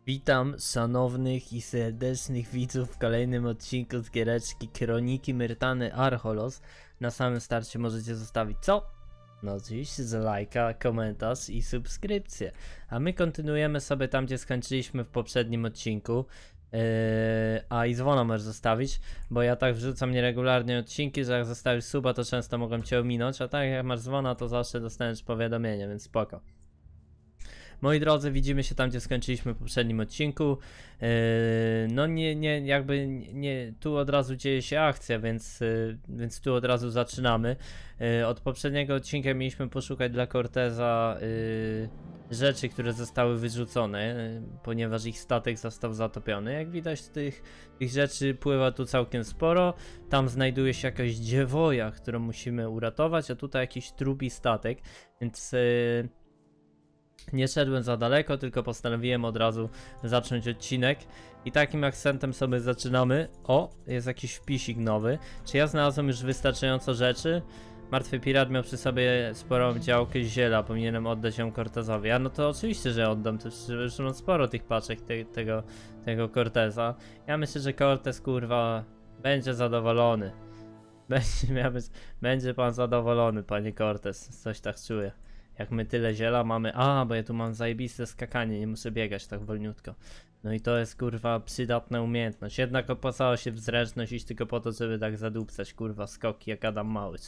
Witam szanownych i serdecznych widzów w kolejnym odcinku z giereczki Kroniki Myrtany Archolos. Na samym starcie możecie zostawić co? No oczywiście, że lajka, komentarz i subskrypcję. A my kontynuujemy sobie tam, gdzie skończyliśmy w poprzednim odcinku. A i dzwona możesz zostawić, bo ja tak wrzucam nieregularnie odcinki, że jak zostawisz suba, to często mogą cię ominąć, a tak jak masz dzwona, to zawsze dostaniesz powiadomienie, więc spoko. Moi drodzy, widzimy się tam, gdzie skończyliśmy w poprzednim odcinku. No tu od razu dzieje się akcja, więc tu od razu zaczynamy. Od poprzedniego odcinka mieliśmy poszukać dla Corteza rzeczy, które zostały wyrzucone, ponieważ ich statek został zatopiony. Jak widać, tych rzeczy pływa tu całkiem sporo. Tam znajduje się jakaś dziewoja, którą musimy uratować, a tutaj jakiś trupi statek, więc nie szedłem za daleko, tylko postanowiłem od razu zacząć odcinek. I takim akcentem sobie zaczynamy. O, jest jakiś wpisik nowy. Czy ja znalazłem już wystarczająco rzeczy? Martwy pirat miał przy sobie sporą działkę ziela, powinienem oddać ją Cortezowi. A no to oczywiście, że oddam, to już mam sporo tych paczek tego Corteza. Ja myślę, że Cortez, kurwa, będzie zadowolony. Będzie pan zadowolony, panie Cortez, coś tak czuję. Jak my tyle ziela mamy, bo ja tu mam zajebiste skakanie, nie muszę biegać tak wolniutko. No i to jest, kurwa, przydatna umiejętność. Jednak opłacało się w zręczność iść tylko po to, żeby tak zadupcać, kurwa, skoki jak Adam Małysz.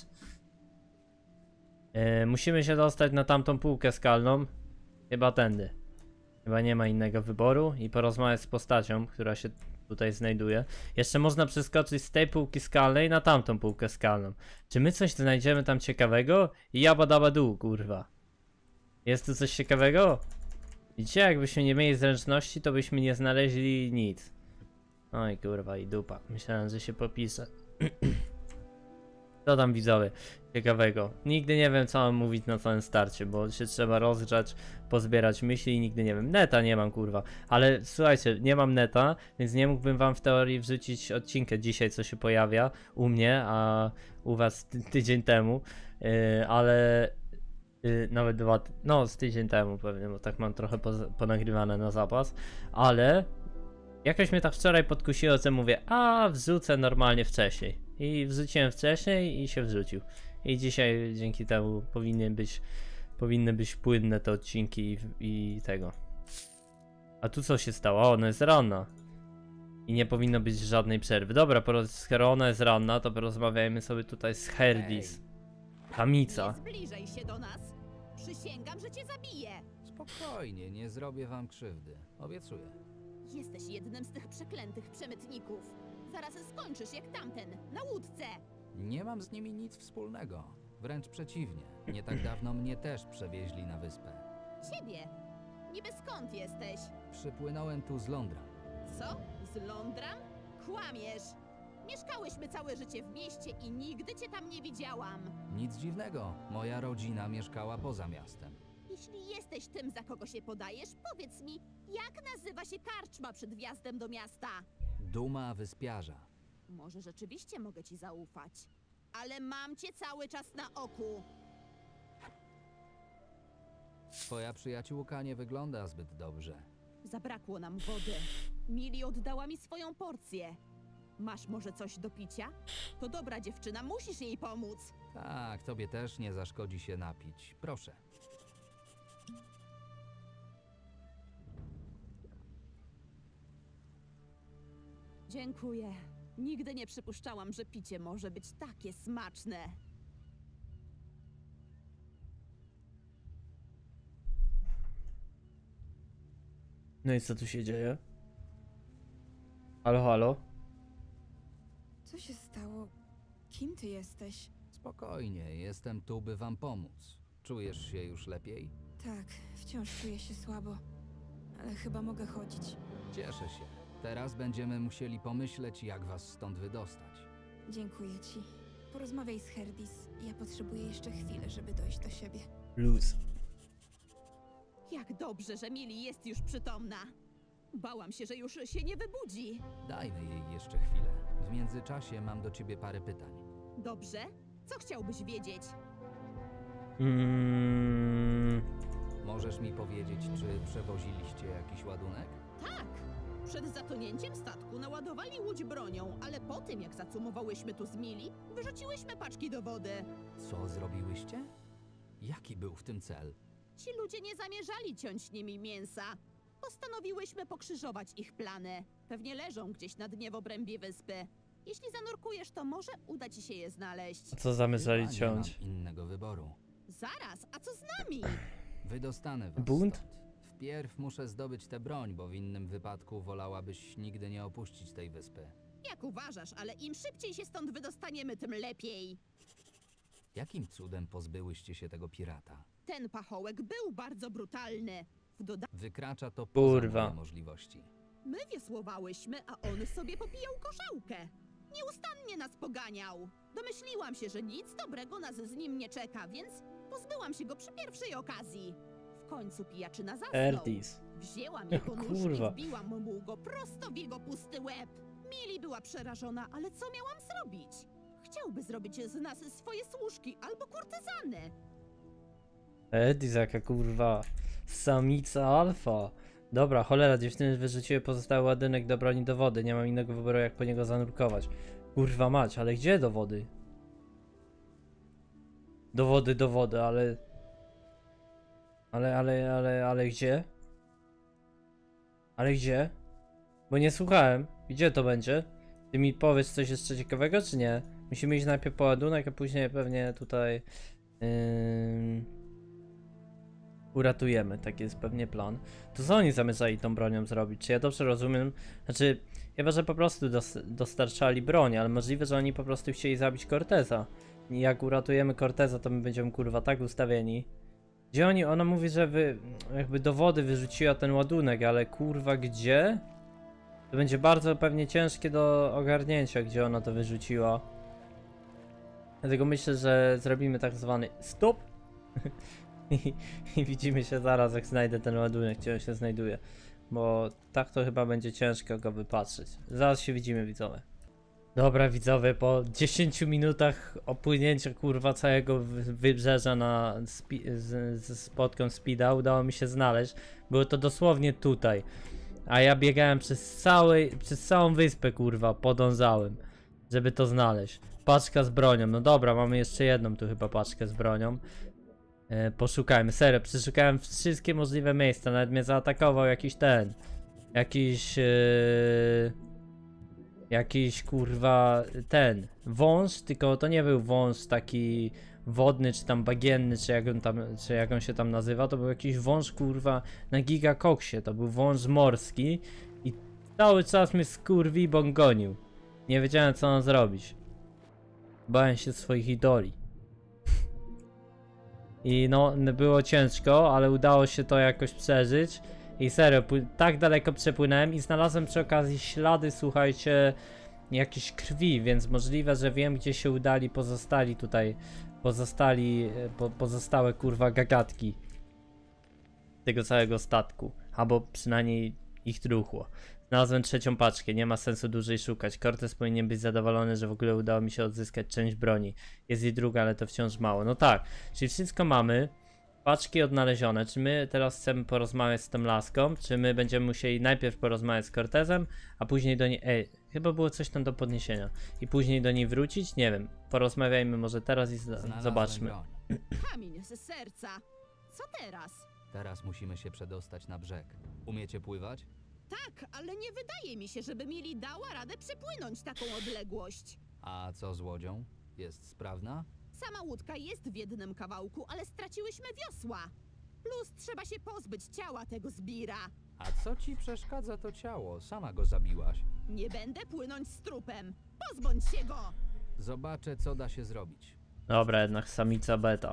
Musimy się dostać na tamtą półkę skalną. Chyba tędy. Chyba nie ma innego wyboru i porozmawiać z postacią, która się tutaj znajduje. Jeszcze można przeskoczyć z tej półki skalnej na tamtą półkę skalną. Czy my coś znajdziemy tam ciekawego? Jabadabadu, kurwa. Jest tu coś ciekawego? Widzicie, jakbyśmy nie mieli zręczności, to byśmy nie znaleźli nic. Oj, kurwa, i dupa. Myślałem, że się popiszę. Co tam, widzowie, ciekawego? Nigdy nie wiem, co mam mówić na całym starcie, bo się trzeba rozgrzać, pozbierać myśli i nigdy nie wiem. Neta nie mam, kurwa. Ale słuchajcie, nie mam neta, więc nie mógłbym wam w teorii wrzucić odcinkę dzisiaj, co się pojawia u mnie, a u was tydzień temu. Ale nawet z tydzień temu pewnie, bo tak mam trochę ponagrywane na zapas. Ale jakoś mnie tak wczoraj podkusiło, że mówię, wrzucę normalnie wcześniej. I wrzuciłem wcześniej i się wrzucił. I dzisiaj dzięki temu powinny być płynne te odcinki i tego. A tu co się stało? Ona jest ranna. I nie powinno być żadnej przerwy. Dobra, skoro ona jest ranna, to porozmawiajmy sobie tutaj z Herdis. Samica. Nie zbliżaj się do nas. Przysięgam, że cię zabiję. Spokojnie, nie zrobię wam krzywdy. Obiecuję. Jesteś jednym z tych przeklętych przemytników. Zaraz skończysz jak tamten, na łódce. Nie mam z nimi nic wspólnego. Wręcz przeciwnie. Nie tak dawno mnie też przewieźli na wyspę. Ciebie? Niby skąd jesteś? Przypłynąłem tu z Londra. Co? Z Londra? Kłamiesz. Mieszkałyśmy całe życie w mieście i nigdy cię tam nie widziałam. Nic dziwnego. Moja rodzina mieszkała poza miastem. Jeśli jesteś tym, za kogo się podajesz, powiedz mi, jak nazywa się karczma przed wjazdem do miasta? Duma Wyspiarza. Może rzeczywiście mogę ci zaufać, ale mam cię cały czas na oku. Twoja przyjaciółka nie wygląda zbyt dobrze. Zabrakło nam wody. Mili oddała mi swoją porcję. Masz może coś do picia? To dobra dziewczyna, musisz jej pomóc. Tak, tobie też nie zaszkodzi się napić. Proszę. Dziękuję. Nigdy nie przypuszczałam, że picie może być takie smaczne. No i co tu się dzieje? Halo, halo? Co się stało? Kim ty jesteś? Spokojnie, jestem tu, by wam pomóc. Czujesz się już lepiej? Tak, wciąż czuję się słabo, ale chyba mogę chodzić. Cieszę się. Teraz będziemy musieli pomyśleć, jak was stąd wydostać. Dziękuję ci. Porozmawiaj z Herdis. Ja potrzebuję jeszcze chwilę, żeby dojść do siebie. Luz. Jak dobrze, że Mili jest już przytomna. Bałam się, że już się nie wybudzi. Dajmy jej jeszcze chwilę. W międzyczasie mam do ciebie parę pytań. Dobrze? Co chciałbyś wiedzieć? Możesz mi powiedzieć, czy przewoziliście jakiś ładunek? Tak! Przed zatonięciem statku naładowali łódź bronią, ale po tym, jak zacumowałyśmy tu z Mili, wyrzuciłyśmy paczki do wody. Co zrobiłyście? Jaki był w tym cel? Ci ludzie nie zamierzali ciąć nimi mięsa. Postanowiłyśmy pokrzyżować ich plany. Pewnie leżą gdzieś na dnie w obrębie wyspy. Jeśli zanurkujesz, to może uda ci się je znaleźć. Co zamierzali Chyba nie ciąć? mam innego wyboru. Zaraz, a co z nami? Wydostanę was Bunt? stąd. Wpierw muszę zdobyć tę broń, bo w innym wypadku wolałabyś nigdy nie opuścić tej wyspy. Jak uważasz, ale im szybciej się stąd wydostaniemy, tym lepiej. Jakim cudem pozbyłyście się tego pirata? Ten pachołek był bardzo brutalny. W dodatku Wykracza to Kurwa. poza moje możliwości. my wiosłowałyśmy, a on sobie popijał koszałkę. Nieustannie nas poganiał. Domyśliłam się, że nic dobrego nas z nim nie czeka, więc pozbyłam się go przy pierwszej okazji. W końcu pijaczyna zasnął. Erdis. Wzięłam jego nóż Kurwa. i wbiłam mu go prosto w jego pusty łeb. Mili była przerażona, ale co miałam zrobić? Chciałby zrobić z nas swoje służki albo kurtyzany. Erdis, jaka kurwa samica alfa. Dobra, cholera, dziewczyny wyrzuciły pozostały ładunek do broni do wody. Nie mam innego wyboru, jak po niego zanurkować. Kurwa mać, ale gdzie do wody? Do wody, ale... Ale gdzie? Ale gdzie? Bo nie słuchałem. Gdzie to będzie? Ty mi powiesz coś jeszcze ciekawego, czy nie? Musimy iść najpierw po ładunek, a później pewnie tutaj... uratujemy, taki jest pewnie plan. To co oni zamierzali tą bronią zrobić? Czy ja dobrze rozumiem? Znaczy, chyba, że po prostu dostarczali broń, ale możliwe, że oni po prostu chcieli zabić Corteza. I jak uratujemy Corteza, to my będziemy kurwa tak ustawieni. Gdzie oni? Ona mówi, że jakby do wody wyrzuciła ten ładunek, ale kurwa gdzie? To będzie bardzo pewnie ciężkie do ogarnięcia, gdzie ona to wyrzuciła. Dlatego myślę, że zrobimy tak zwany stop. I widzimy się zaraz, jak znajdę ten ładunek, gdzie on się znajduje. Bo tak to chyba będzie ciężko go wypatrzeć. Zaraz się widzimy, widzowie. Dobra, widzowie, po 10 minutach opłynięcia kurwa całego wybrzeża z spotką Speeda udało mi się znaleźć. Było to dosłownie tutaj. A ja biegałem przez całą wyspę kurwa, podążałem, żeby to znaleźć. Paczka z bronią, no dobra, mamy jeszcze jedną tu chyba paczkę z bronią. Poszukajmy, serio, przeszukałem wszystkie możliwe miejsca, nawet mnie zaatakował jakiś kurwa wąż, tylko to nie był wąż taki wodny, czy tam bagienny, czy jak on się tam nazywa, to był jakiś wąż kurwa na gigakoksie, to był wąż morski i cały czas mnie skurwibon gonił. Nie wiedziałem co mam zrobić. Bałem się swoich idoli. I no, było ciężko, ale udało się to jakoś przeżyć. I serio, tak daleko przepłynąłem i znalazłem przy okazji ślady, słuchajcie, jakiejś krwi, więc możliwe, że wiem, gdzie się udali pozostałe kurwa gagatki tego całego statku, albo przynajmniej ich truchło. Znalazłem trzecią paczkę, nie ma sensu dłużej szukać. Cortez powinien być zadowolony, że w ogóle udało mi się odzyskać część broni. Jest i druga, ale to wciąż mało. No tak, czyli wszystko mamy. Paczki odnalezione. Czy my teraz chcemy porozmawiać z tą laską? Czy my będziemy musieli najpierw porozmawiać z Cortezem, a później do niej... Ej, chyba było coś tam do podniesienia. I później do niej wrócić? Nie wiem. Porozmawiajmy może teraz i zobaczmy. Broń. Kamień z serca. Co teraz? Teraz musimy się przedostać na brzeg. Umiecie pływać? Tak, ale nie wydaje mi się, żeby Mili dała radę przepłynąć taką odległość. A co z łodzią? Jest sprawna? Sama łódka jest w jednym kawałku, ale straciłyśmy wiosła. Plus trzeba się pozbyć ciała tego zbira. A co ci przeszkadza to ciało? Sama go zabiłaś. Nie będę płynąć z trupem. Pozbądź się go! Zobaczę, co da się zrobić. Dobra, jednak samica beta.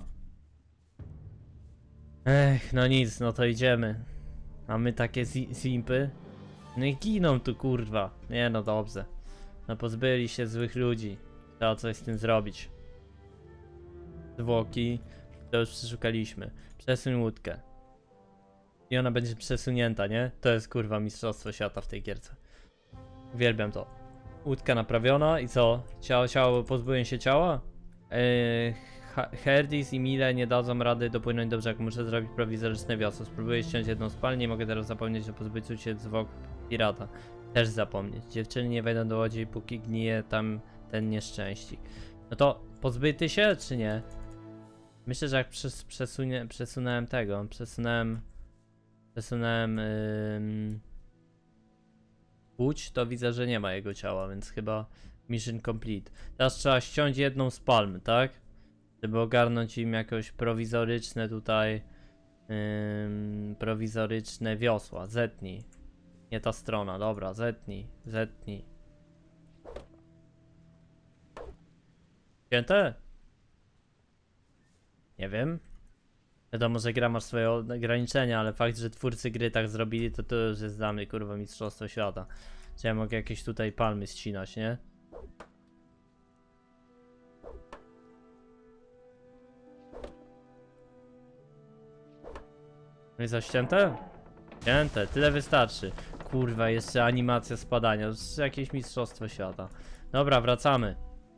Ech, no nic, no to idziemy. Mamy takie simpy. No i giną tu kurwa. Nie no dobrze. No pozbyli się złych ludzi. Trzeba coś z tym zrobić. Zwłoki. To już przeszukaliśmy. Przesuń łódkę. I ona będzie przesunięta, nie? To jest kurwa mistrzostwo świata w tej gierce. Uwielbiam to. Łódka naprawiona i co? Ciało, pozbyłem się ciała? Herdis i Mile nie dadzą rady dopłynąć do brzegu. Muszę zrobić prowizoryczne wiosło. Spróbuję ściąć jedną spalnię i mogę teraz zapomnieć o pozbyciu się zwłok pirata. Też zapomnieć. Dziewczyny nie wejdą do łodzi, póki gnije tam ten nieszczęśnik. No to pozbyty się, czy nie? Myślę, że jak przesunąłem tego, przesunąłem łódź, to widzę, że nie ma jego ciała, więc chyba mission complete. Teraz trzeba ściąć jedną z palm, tak? Żeby ogarnąć im jakoś prowizoryczne tutaj prowizoryczne wiosła. Zetnij. Nie ta strona, dobra, zetnij. Ścięte? Nie wiem. Wiadomo, że gra ma swoje ograniczenia, ale fakt, że twórcy gry tak zrobili, to już jest dla mnie, kurwa, mistrzostwo świata. Czy ja mogę jakieś tutaj palmy ścinać, nie? No i co, ścięte? Ścięte, tyle wystarczy. Kurwa, jeszcze animacja spadania, to jest jakieś mistrzostwo świata. Dobra, wracamy.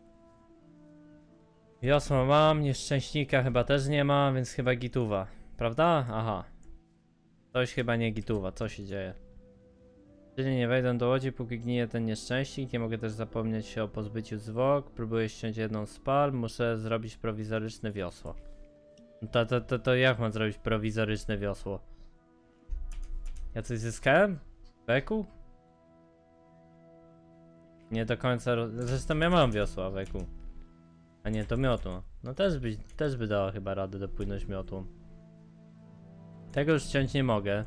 Wiosło mam, nieszczęśnika chyba też nie ma, więc chyba gituwa. Prawda? Aha. Coś chyba nie gituwa, co się dzieje? Czyli nie wejdę do łodzi, póki gnije ten nieszczęśnik. Nie mogę też zapomnieć się o pozbyciu zwłok. Próbuję ściąć jedną z palm, muszę zrobić prowizoryczne wiosło. To jak mam zrobić prowizoryczne wiosło? Ja coś zyskałem? Weku? Nie do końca. Zresztą ja mam wiosła, Weku. A nie, to miotło. No też by dała chyba radę dopłynąć miotłą. Tego już ściąć nie mogę.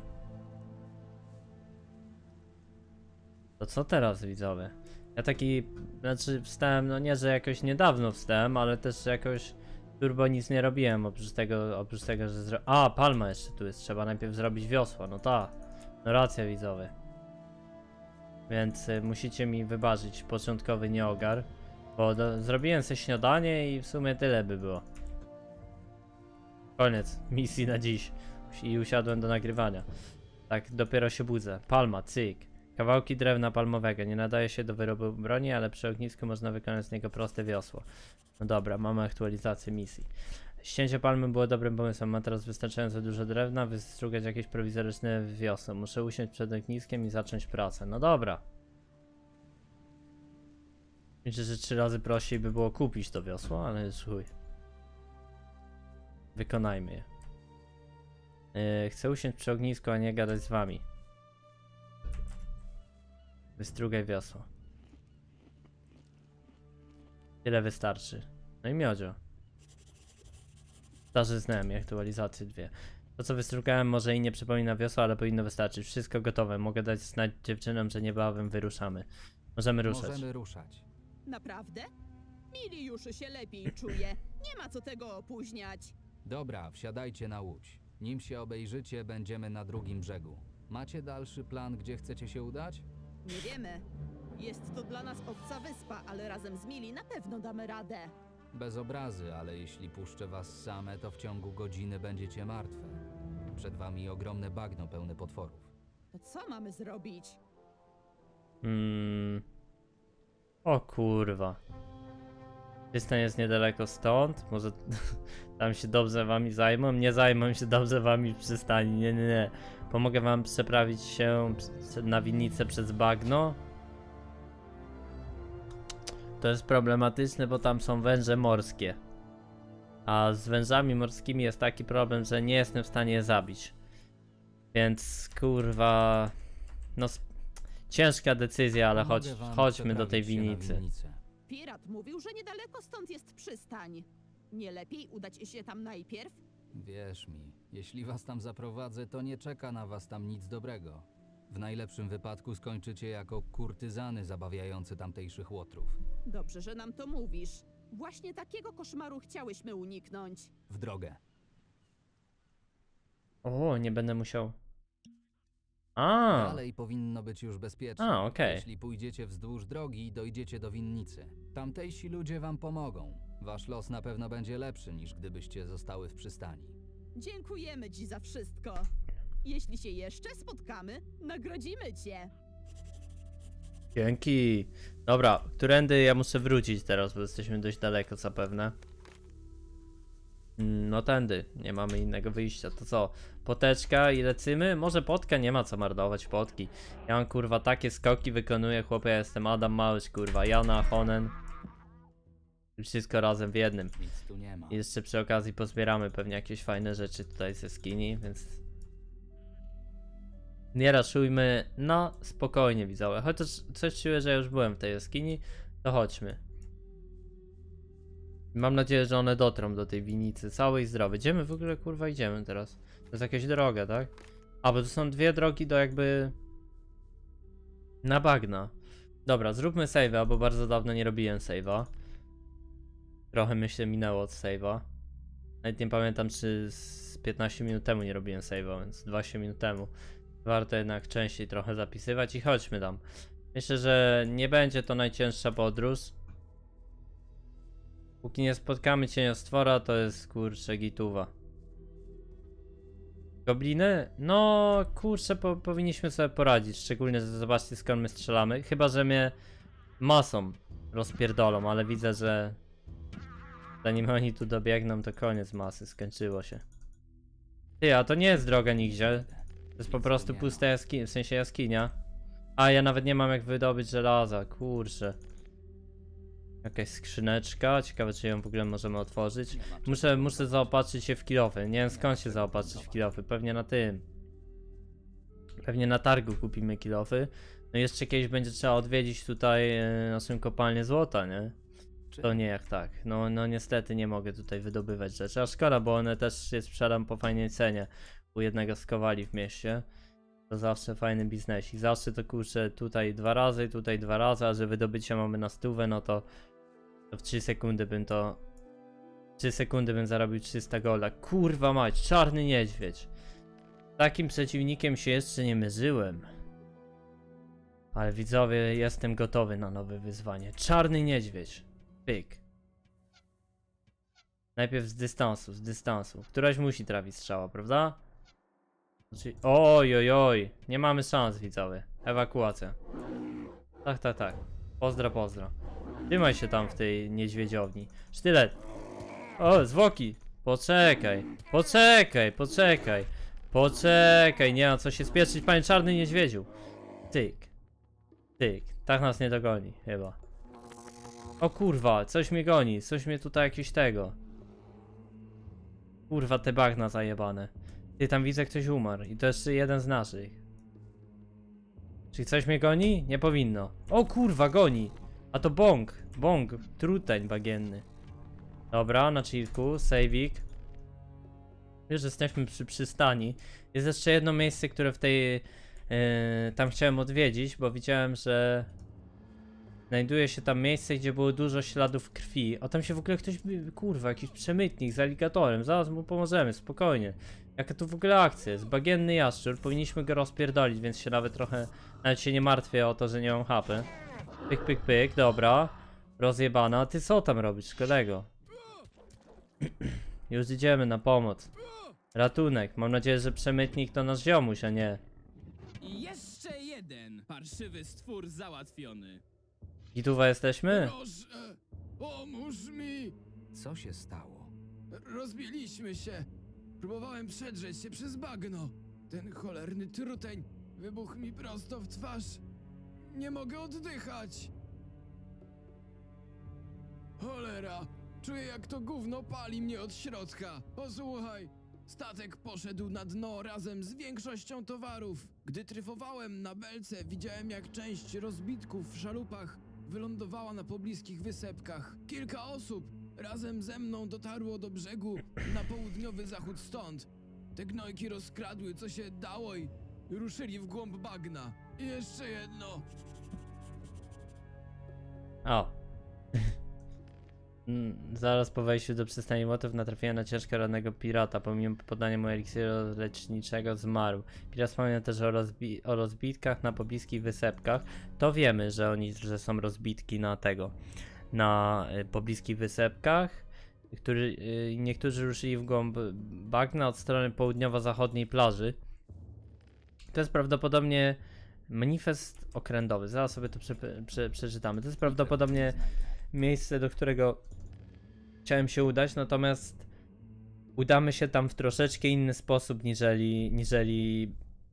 To co teraz, widzowie? Ja taki, znaczy wstałem, no nie, że jakoś niedawno wstałem, ale też jakoś turbo nic nie robiłem oprócz tego, że A, palma jeszcze tu jest, trzeba najpierw zrobić wiosła, no ta. No racja, widzowie. Więc musicie mi wybaczyć początkowy nieogar. Bo zrobiłem sobie śniadanie i w sumie tyle by było. Koniec misji na dziś. I usiadłem do nagrywania. Tak, dopiero się budzę. Palma, cyk. Kawałki drewna palmowego. Nie nadaje się do wyrobu broni, ale przy ognisku można wykonać z niego proste wiosło. No dobra, mamy aktualizację misji. Ścięcie palmy było dobrym pomysłem. Mam teraz wystarczająco dużo drewna, wystrugać jakieś prowizoryczne wiosło. Muszę usiąść przed ogniskiem i zacząć pracę. No dobra. Myślę, że 3 razy prościej by było kupić to wiosło, ale już chuj. Wykonajmy je. Chcę usiąść przy ognisku, a nie gadać z wami. Wystrugaj wiosło. Tyle wystarczy. No i miodzio. Zażyznałem i aktualizację 2. To co wystrugałem może i nie przypomina wiosła, ale powinno wystarczyć. Wszystko gotowe. Mogę dać znać dziewczynom, że niebawem wyruszamy. Możemy ruszać. Możemy ruszać. Naprawdę? Mili już się lepiej czuje. Nie ma co tego opóźniać. Dobra, wsiadajcie na łódź. Nim się obejrzycie, będziemy na drugim brzegu. Macie dalszy plan, gdzie chcecie się udać? Nie wiemy. Jest to dla nas obca wyspa, ale razem z Mili na pewno damy radę. Bez obrazy, ale jeśli puszczę was same, to w ciągu godziny będziecie martwe. Przed wami ogromne bagno pełne potworów. To co mamy zrobić? O kurwa. Przystań jest niedaleko stąd. Może tam się dobrze wami zajmą. Nie zajmą się dobrze wami w przystani. Nie. Pomogę wam przeprawić się na winnicę przez bagno. To jest problematyczne, bo tam są węże morskie. A z wężami morskimi jest taki problem, że nie jestem w stanie je zabić. Więc kurwa... No ciężka decyzja, ale chodźmy do tej winnicy. Pirat mówił, że niedaleko stąd jest przystań. Nie lepiej udać się tam najpierw? Wierz mi, jeśli was tam zaprowadzę, to nie czeka na was tam nic dobrego. W najlepszym wypadku skończycie jako kurtyzany zabawiające tamtejszych łotrów. Dobrze, że nam to mówisz. Właśnie takiego koszmaru chciałyśmy uniknąć. W drogę. O, nie będę musiał... Dalej powinno być już bezpiecznie. Okej. Jeśli pójdziecie wzdłuż drogi, dojdziecie do winnicy. Tamtejsi ludzie wam pomogą. Wasz los na pewno będzie lepszy, niż gdybyście zostały w przystani. Dziękujemy ci za wszystko. Jeśli się jeszcze spotkamy, nagrodzimy cię. Dzięki. Dobra, którędy ja muszę wrócić teraz, bo jesteśmy dość daleko zapewne. No tędy, nie mamy innego wyjścia. To co? Poteczka i lecimy? Może potka? Nie ma co marnować potki. Ja mam kurwa takie skoki wykonuję, chłopie, ja jestem Adam Małysz, kurwa, Jana, Honen. I wszystko razem w jednym. Nic tu nie ma. I jeszcze przy okazji pozbieramy pewnie jakieś fajne rzeczy tutaj ze skini, więc... Nie raszujmy na spokojnie, widzowie. Chociaż coś czuję, że ja już byłem w tej jaskini, to chodźmy. Mam nadzieję, że one dotrą do tej winnicy całe i zdrowe. Gdzie my w ogóle kurwa idziemy teraz? To jest jakaś droga, tak? A, bo to są dwie drogi do jakby... na bagna. Dobra, zróbmy save'a, bo bardzo dawno nie robiłem save'a. Trochę myślę minęło od save'a. Nawet nie pamiętam, czy z 15 minut temu nie robiłem save'a, więc 20 minut temu. Warto jednak częściej trochę zapisywać i chodźmy tam. Myślę, że nie będzie to najcięższa podróż. Póki nie spotkamy cieniostwora, to jest kurczę gituwa. Gobliny? No kurczę, powinniśmy sobie poradzić. Szczególnie, że zobaczcie, skąd my strzelamy. Chyba, że mnie masą rozpierdolą, ale widzę, że zanim oni tu dobiegną, to koniec masy, skończyło się. Ty, a to nie jest droga nigdzie. To jest po prostu pusta jaskinia, w sensie jaskinia. A ja nawet nie mam jak wydobyć żelaza, kurczę. Jakaś skrzyneczka, ciekawe czy ją w ogóle możemy otworzyć. Muszę zaopatrzyć się w kilofy, nie wiem skąd się zaopatrzyć w kilofy, pewnie na tym. Pewnie na targu kupimy kilofy. No i jeszcze kiedyś będzie trzeba odwiedzić tutaj naszą kopalnię złota, nie? To nie jak tak, no niestety nie mogę tutaj wydobywać rzeczy, a szkoda, bo one też je sprzedam po fajnej cenie u jednego z kowali w mieście. To zawsze fajny biznesik, zawsze to kurczę tutaj 2 razy, tutaj 2 razy, a że wydobycie mamy na 100, no to w 3 sekundy bym to... 3 sekundy bym zarobił 300 golda. Kurwa mać, czarny niedźwiedź. Takim przeciwnikiem się jeszcze nie mierzyłem. Ale widzowie, jestem gotowy na nowe wyzwanie. Czarny niedźwiedź. Pyk. Najpierw z dystansu, z dystansu. Któraś musi trafić strzała, prawda? Oj, oj, oj. Nie mamy szans, widzowie. Ewakuacja. Tak, tak, tak. Pozdro, pozdro. Trzymaj się tam w tej niedźwiedziowni. Sztylet. O, zwłoki. Poczekaj. Poczekaj, poczekaj. Poczekaj, nie ma co się spieszyć, panie czarny niedźwiedziu. Tyk. Tyk. Tak nas nie dogoni, chyba. O kurwa, coś mnie goni. Coś mnie tutaj jakieś tego. Kurwa, te bagna zajebane. Ty, tam widzę, ktoś umarł. I to jeszcze jeden z naszych. Czyli coś mnie goni? Nie powinno. O kurwa, goni. A to bąk. Bąk. Truteń bagienny. Dobra, na chillku. Saveik. Już jesteśmy przy przystani. Jest jeszcze jedno miejsce, które w tej... tam chciałem odwiedzić, bo widziałem, że... Znajduje się tam miejsce, gdzie było dużo śladów krwi. O, tam się w ogóle ktoś... Kurwa, jakiś przemytnik z aligatorem. Zaraz mu pomożemy, spokojnie. Jaka tu w ogóle akcja jest? Bagienny jaszczur. Powinniśmy go rozpierdolić, więc się nawet trochę... Nawet się nie martwię o to, że nie mam hapy. Pyk, pyk, pyk. Dobra. Rozjebana. Ty co tam robisz, kolego? Już idziemy na pomoc. Ratunek. Mam nadzieję, że przemytnik to nasz ziomuś, a nie... I jeszcze jeden parszywy stwór załatwiony. Gituwa jesteśmy? Proszę, pomóż mi! Co się stało? Rozbiliśmy się. Próbowałem przedrzeć się przez bagno. Ten cholerny truteń wybuchł mi prosto w twarz. Nie mogę oddychać. Cholera, czuję jak to gówno pali mnie od środka. Posłuchaj, statek poszedł na dno razem z większością towarów. Gdy tryfowałem na belce, widziałem jak część rozbitków w szalupach wylądowała na pobliskich wysepkach. Kilka osób razem ze mną dotarło do brzegu na południowy zachód stąd. Te gnojki rozkradły co się dało i ruszyli w głąb bagna. I jeszcze jedno. O. Zaraz po wejściu do przystani Motów natrafiłem na ciężko rannego pirata. Pomimo podania mu eliksiru leczniczego zmarł. Pirat wspomniał też o rozbitkach na pobliskich wysepkach. To wiemy, że są rozbitki na tego. Na pobliskich wysepkach. Niektórzy ruszyli w głąb bagna od strony południowo-zachodniej plaży. To jest prawdopodobnie manifest okrętowy. Zaraz sobie to przeczytamy. To jest prawdopodobnie miejsce, do którego chciałem się udać, natomiast udamy się tam w troszeczkę inny sposób niżeli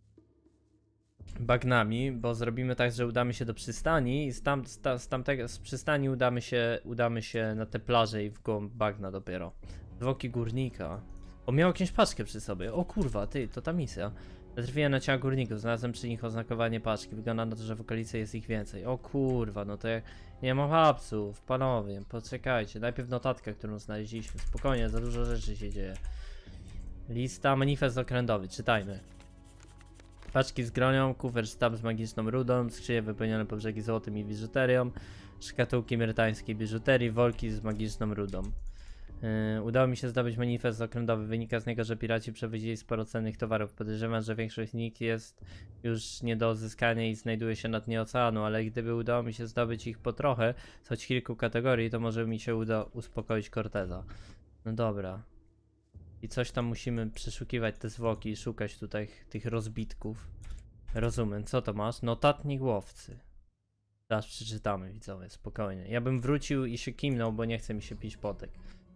bagnami, bo zrobimy tak, że udamy się do przystani i z przystani udamy się na tę plażę i w głąb bagna dopiero. Zwłoki górnika. O, miał jakąś paczkę przy sobie. O kurwa, ty, to ta misja. Natrafiłem na ciała górników, znalazłem przy nich oznakowanie paczki. Wygląda na to, że w okolicy jest ich więcej. O kurwa, no to jak... Nie ma hapsów, panowie, poczekajcie. Najpierw notatka, którą znaleźliśmy. Spokojnie, za dużo rzeczy się dzieje. Lista, manifest okrętowy, czytajmy. Paczki z gronią, kufer sztab z magiczną rudą, skrzynie wypełnione po brzegi złotem i biżuterią, szkatułki myrtańskiej biżuterii, wolki z magiczną rudą. Udało mi się zdobyć manifest okrętowy. Wynika z niego, że piraci przewozili sporo cennych towarów. Podejrzewam, że większość z nich jest już nie do odzyskania i znajduje się na dnie oceanu, ale gdyby udało mi się zdobyć ich po trochę, z choć kilku kategorii, to może mi się uda uspokoić Corteza. No dobra. I coś tam musimy przeszukiwać te zwłoki i szukać tutaj tych rozbitków. Rozumiem. Co to masz? Notatnik łowcy. Teraz przeczytamy, widzowie, spokojnie. Ja bym wrócił i się kimnął, bo nie chce mi się pić potek.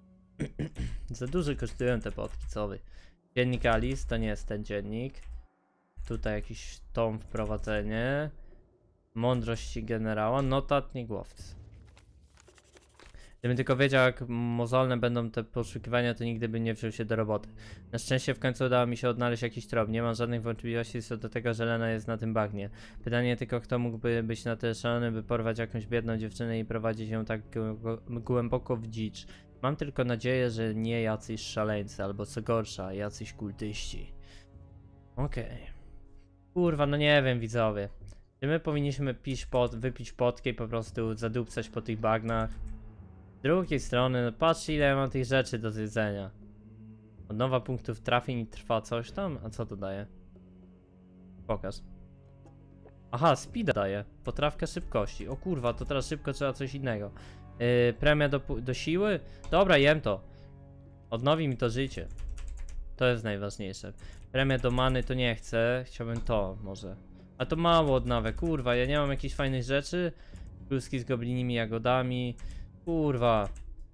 Za dużo kosztują te potki, co wy? Dziennik Alice, to nie jest ten dziennik. Tutaj jakiś tom wprowadzenie. Mądrości generała, notatnik łowcy. Gdybym tylko wiedział, jak mozolne będą te poszukiwania, to nigdy bym nie wziął się do roboty. Na szczęście w końcu udało mi się odnaleźć jakiś trop. Nie mam żadnych wątpliwości co do tego, że Lena jest na tym bagnie. Pytanie tylko, kto mógłby być na tyle szalony, by porwać jakąś biedną dziewczynę i prowadzić ją tak głęboko w dzicz. Mam tylko nadzieję, że nie jacyś szaleńcy, albo co gorsza, jacyś kultyści. Okej. Kurwa, no nie wiem, widzowie. Czy my powinniśmy wypić potkę i po prostu zadupcać po tych bagnach? Z drugiej strony, no patrzcie, ile ja mam tych rzeczy do zjedzenia. Odnowa punktów trafień i trwa coś tam? A co to daje? Pokaż. Aha, speeda daje. Potrawkę szybkości. O kurwa, to teraz szybko trzeba coś innego. Premia do siły? Dobra, jem to. Odnowi mi to życie. To jest najważniejsze. Premia do many to nie chcę. Chciałbym to może. A to mało odnawę. Kurwa, ja nie mam jakichś fajnych rzeczy. Kluski z goblinimi jagodami. Kurwa.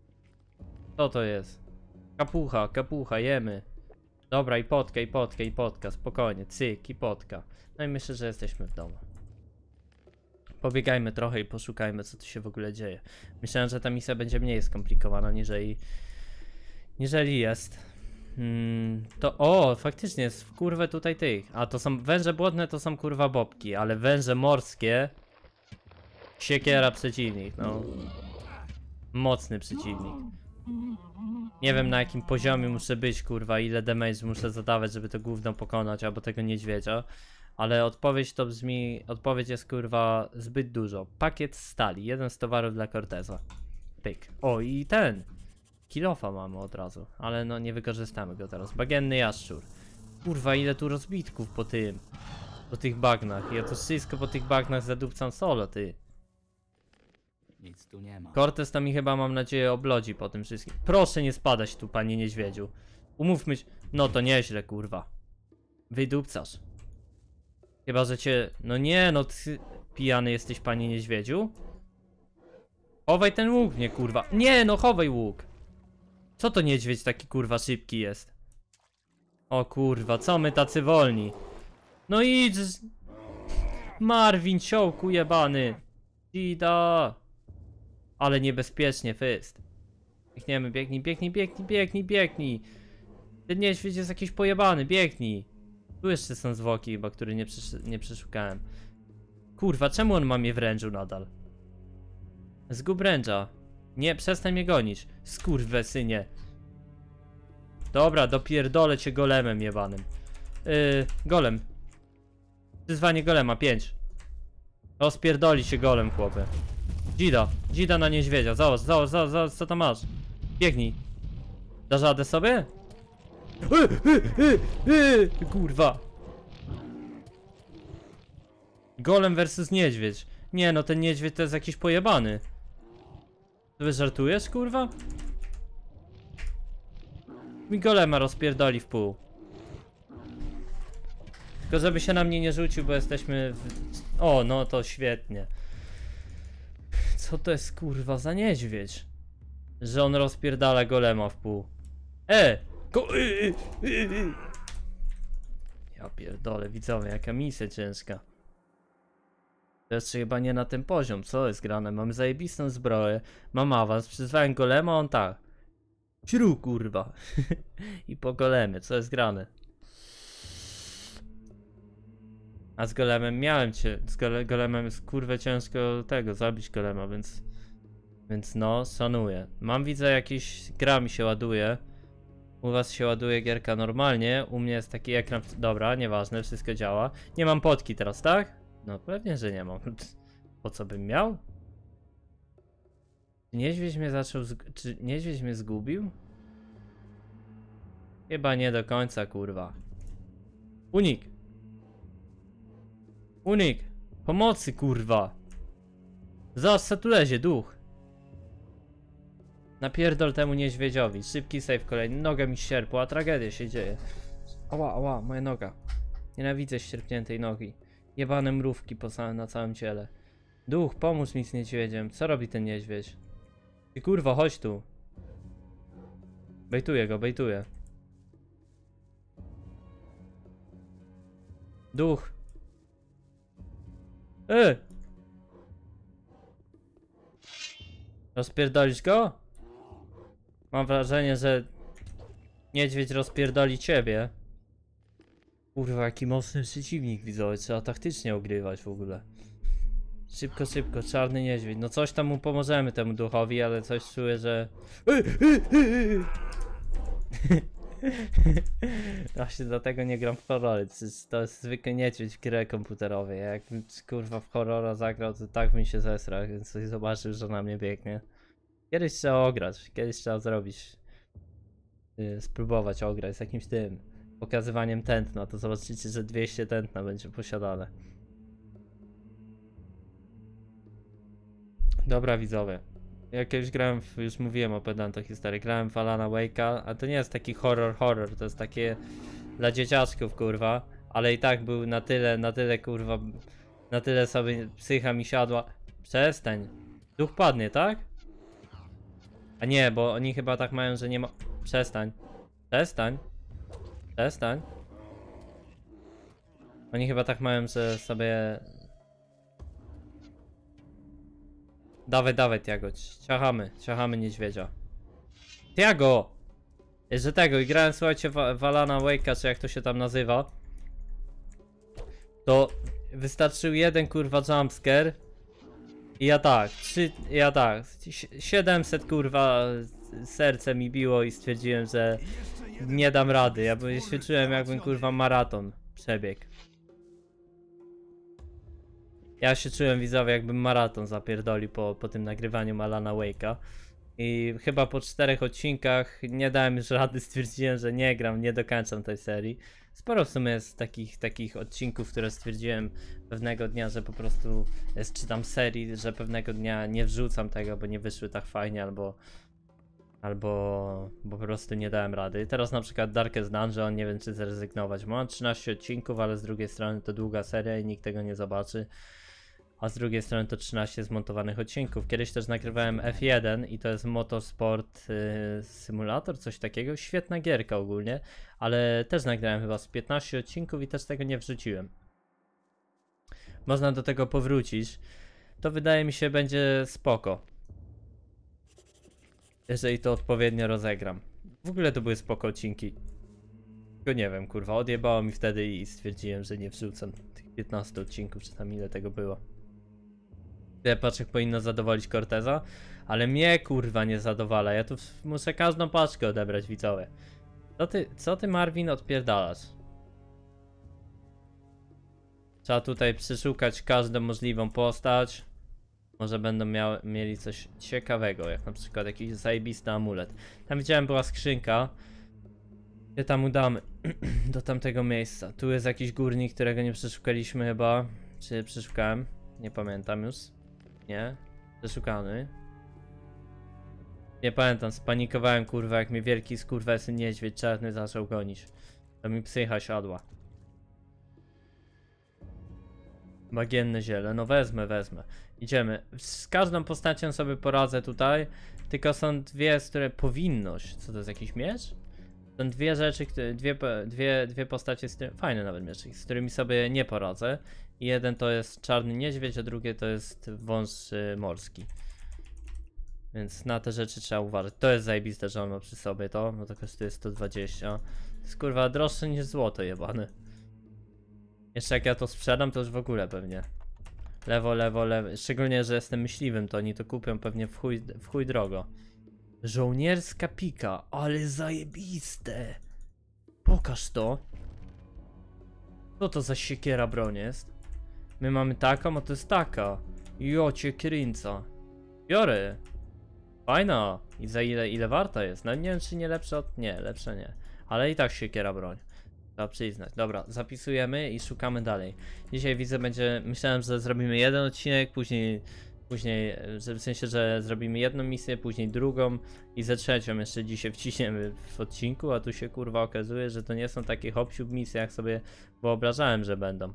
Co to jest? Kapucha, jemy. Dobra, i potka, spokojnie, cyk, i potka. No i myślę, że jesteśmy w domu. Pobiegajmy trochę i poszukajmy, co tu się w ogóle dzieje. Myślałem, że ta misja będzie mniej skomplikowana, niżeli jest. To, o, faktycznie jest w kurwę tutaj tych. A to są węże błotne, to są kurwa bobki, ale węże morskie... Siekiera przeciwnik, no. Mocny przeciwnik. Nie wiem na jakim poziomie muszę być, kurwa, ile damage muszę zadawać, żeby to gówno pokonać, albo tego niedźwiedzia. Ale odpowiedź to brzmi, odpowiedź jest kurwa zbyt dużo. Pakiet stali, jeden z towarów dla Corteza. Pyk. O i ten. Kilofa mamy od razu, ale no nie wykorzystamy go teraz. Bagienny jaszczur. Kurwa, ile tu rozbitków po tych bagnach. Ja to wszystko po tych bagnach zadupcam solo, ty. Nic tu nie ma. Cortez to mi chyba, mam nadzieję, oblodzi po tym wszystkim. Proszę nie spadać tu, panie niedźwiedziu. Umówmy się. No to nieźle, kurwa. Wydupcasz. Chyba, że cię... No nie, no ty pijany jesteś, panie niedźwiedziu. Chowaj ten łuk, nie kurwa. Nie, no chowaj łuk. Co to niedźwiedź taki kurwa szybki jest? O kurwa, co my tacy wolni? No idź. Marvin, ciołku jebany. Ida. Ale niebezpiecznie, fyst. Biegniemy, biegnij. Ten niedźwiedź jest jakiś pojebany, biegnij. Tu jeszcze są zwłoki chyba, które nie przeszukałem. Kurwa, czemu on ma mnie w rężu nadal? Zgub ręża. Nie, przestań mnie gonić. Skurwysynie. Dobra, dopierdolę cię golemem jebanym. Golem. Wyzwanie golema, 5. Rozpierdoli się golem, chłopie. Dzida na niedźwiedzia, załóż, co tam masz? Biegnij. Dasz radę sobie? Kurwa. Golem versus niedźwiedź. Nie no, ten niedźwiedź to jest jakiś pojebany. Ty wy żartujesz, kurwa? Mi golema rozpierdoli w pół. Tylko żeby się na mnie nie rzucił, bo jesteśmy w... O, no to świetnie. Co to jest kurwa za niedźwiedź? Że on rozpierdala golema w pół. Ja pierdolę, widzowie, jaka misja ciężka. To jeszcze chyba nie na ten poziom, co jest grane? Mamy zajebistą zbroję, mam awans, przyzwałem golema, on tak. Śru, kurwa. I po golemie, co jest grane? A z golemem miałem cię, golemem jest kurwa ciężko tego, zabić golema, więc no, szanuję. Mam, widzę, jakiś gra mi się ładuje. U was się ładuje gierka normalnie, u mnie jest taki ekran, dobra, nieważne, wszystko działa. Nie mam potki teraz, tak? No pewnie, że nie mam. Po co bym miał? Czy niedźwiedź mnie zaczął, czy niedźwiedź mnie zgubił? Chyba nie do końca, kurwa. Unik! Unik! Pomocy, kurwa! Zobacz, co tu lezie, duch! Napierdol temu niedźwiedziowi. Szybki save kolejny. Noga mi ścierpła, tragedia się dzieje. Ała, ała, moja noga. Nienawidzę ścierpniętej nogi. Jebane mrówki na całym ciele. Duch, pomóż mi z niedźwiedziem. Co robi ten niedźwiedź? Ty kurwa, chodź tu. Bejtuję go, bejtuję. Duch. Rozpierdolisz go? Mam wrażenie, że niedźwiedź rozpierdoli ciebie. Kurwa, jaki mocny przeciwnik, widzowie. Trzeba taktycznie ogrywać w ogóle. Szybko, szybko, czarny niedźwiedź. No coś tam mu pomożemy, temu duchowi, ale coś czuję, że... Właśnie dlatego nie gram w horrory. To jest zwykły niedźwiedź w grze komputerowej. Jak kurwa w horrora zagrał, to tak bym się zesrał, więc coś zobaczył, że na mnie biegnie. Kiedyś trzeba ograć, kiedyś trzeba zrobić, spróbować ograć z jakimś tym pokazywaniem tętna, to zobaczycie, że 200 tętna będzie posiadane. Dobra, widzowie, ja kiedyś grałem już mówiłem o pedantach historii, grałem w Alana Wake'a, a to nie jest taki horror, to jest takie dla dzieciaczków, kurwa, ale i tak był na tyle kurwa, na tyle sobie psycha mi siadła. Przestań, duch padnie, tak? A nie, bo oni chyba tak mają, że nie ma... Przestań. Przestań. Przestań. Oni chyba tak mają, że sobie... Dawaj, dawaj, Tiago. Ciachamy niedźwiedzia. Tiago! Że tego, i grałem, słuchajcie, w Alana Wake'a, czy jak to się tam nazywa. To wystarczył jeden, kurwa, jumpscare. I ja tak, 700 kurwa serce mi biło i stwierdziłem, że nie dam rady. Ja się czułem, jakbym kurwa maraton przebiegł. Ja się czułem, widzowie, jakbym maraton zapierdolił po tym nagrywaniu Alana Wake'a. I chyba po 4 odcinkach nie dałem już rady, stwierdziłem, że nie gram, nie dokończam tej serii. Sporo w sumie jest takich odcinków, które stwierdziłem pewnego dnia, że po prostu czytam serii, że pewnego dnia nie wrzucam tego, bo nie wyszły tak fajnie, albo po prostu nie dałem rady. Teraz na przykład Darkest Dungeon, nie wiem czy zrezygnować. Mam 13 odcinków, ale z drugiej strony to długa seria i nikt tego nie zobaczy. A z drugiej strony to 13 zmontowanych odcinków. Kiedyś też nagrywałem F1 i to jest motorsport symulator, coś takiego. Świetna gierka ogólnie, ale też nagrałem chyba z 15 odcinków i też tego nie wrzuciłem. Można do tego powrócić. To wydaje mi się będzie spoko. Jeżeli to odpowiednio rozegram. W ogóle to były spoko odcinki. Tylko nie wiem, kurwa, odjebało mi wtedy i stwierdziłem, że nie wrzucam tych 15 odcinków, czy tam ile tego było. Paczek powinno zadowolić Corteza, ale mnie kurwa nie zadowala. Ja tu muszę każdą paczkę odebrać, widzowie. Co ty Marvin odpierdalasz? Trzeba tutaj przeszukać każdą możliwą postać. Może będą mieli coś ciekawego, jak na przykład jakiś zajebisty amulet. Tam widziałem, była skrzynka. Gdzie tam udamy do tamtego miejsca. Tu jest jakiś górnik, którego nie przeszukaliśmy chyba. Czy przeszukałem? Nie pamiętam już. Nie? Przeszukany. Nie pamiętam, spanikowałem kurwa, jak mnie wielki skurwesy niedźwiedź czarny zaczął gonić. To mi psycha siadła. Bagienne ziele, no wezmę. Idziemy. Z każdą postacią sobie poradzę tutaj. Tylko są dwie, z które powinność. Co to jest, jakiś miecz? Są dwie rzeczy, dwie postacie, fajne nawet mieczyki, z którymi sobie nie poradzę. Jeden to jest czarny niedźwiedź, a drugie to jest wąż morski. Więc na te rzeczy trzeba uważać. To jest zajebiste, że on ma przy sobie to, no to kosztuje 120. To jest kurwa droższe niż złoto jebane. Jeszcze jak ja to sprzedam, to już w ogóle pewnie. Lewo, lewo, lewo. Szczególnie, że jestem myśliwym, to oni to kupią pewnie w chuj drogo. Żołnierska pika, ale zajebiste. Pokaż to. Co to za siekiera broń jest? My mamy taką, a to jest taka. Jocie kręca. Biorę. Fajna. I za ile warta jest? No nie wiem, czy nie lepsza od... Nie, lepsza nie. Ale i tak siekiera broń. Trzeba przyznać. Dobra, zapisujemy i szukamy dalej. Dzisiaj widzę będzie... Myślałem, że zrobimy jeden odcinek, później, że w sensie, że zrobimy jedną misję, później drugą i ze trzecią jeszcze dzisiaj wciśniemy w odcinku, a tu się kurwa okazuje, że to nie są takie hop-siup misje, jak sobie wyobrażałem, że będą.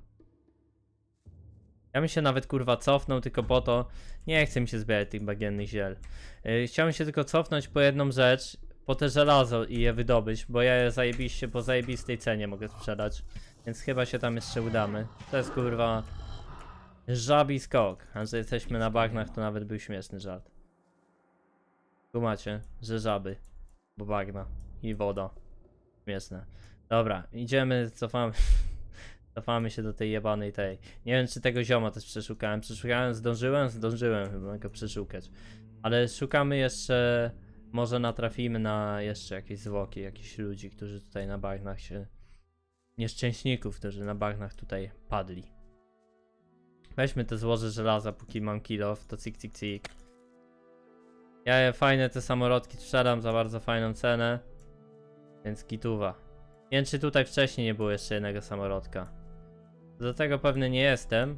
Ja bym się nawet kurwa cofnął tylko po to, nie chcę mi się zbierać tych bagiennych ziel. Chciałem się tylko cofnąć po jedną rzecz, po te żelazo i je wydobyć, bo ja je zajebiście po zajebistej cenie mogę sprzedać. Więc chyba się tam jeszcze udamy. To jest kurwa żabi skok, a że jesteśmy na bagnach, to nawet był śmieszny żart. Tu macie, że żaby, bo bagna i woda. Śmieszne. Dobra, idziemy, cofamy. Cofamy się do tej jebanej tej. Nie wiem, czy tego zioma też przeszukałem. Zdążyłem chyba go przeszukać. Ale szukamy jeszcze, może natrafimy na jeszcze jakieś zwłoki, jakichś ludzi, którzy tutaj na bagnach się... Nieszczęśników, którzy na bagnach tutaj padli. Weźmy te złoże żelaza, póki mam kilof, to cik, cik, cik. Ja fajne te samorodki sprzedam za bardzo fajną cenę. Więc kituwa. Nie wiem, czy tutaj wcześniej nie było jeszcze jednego samorodka. Do tego pewny nie jestem.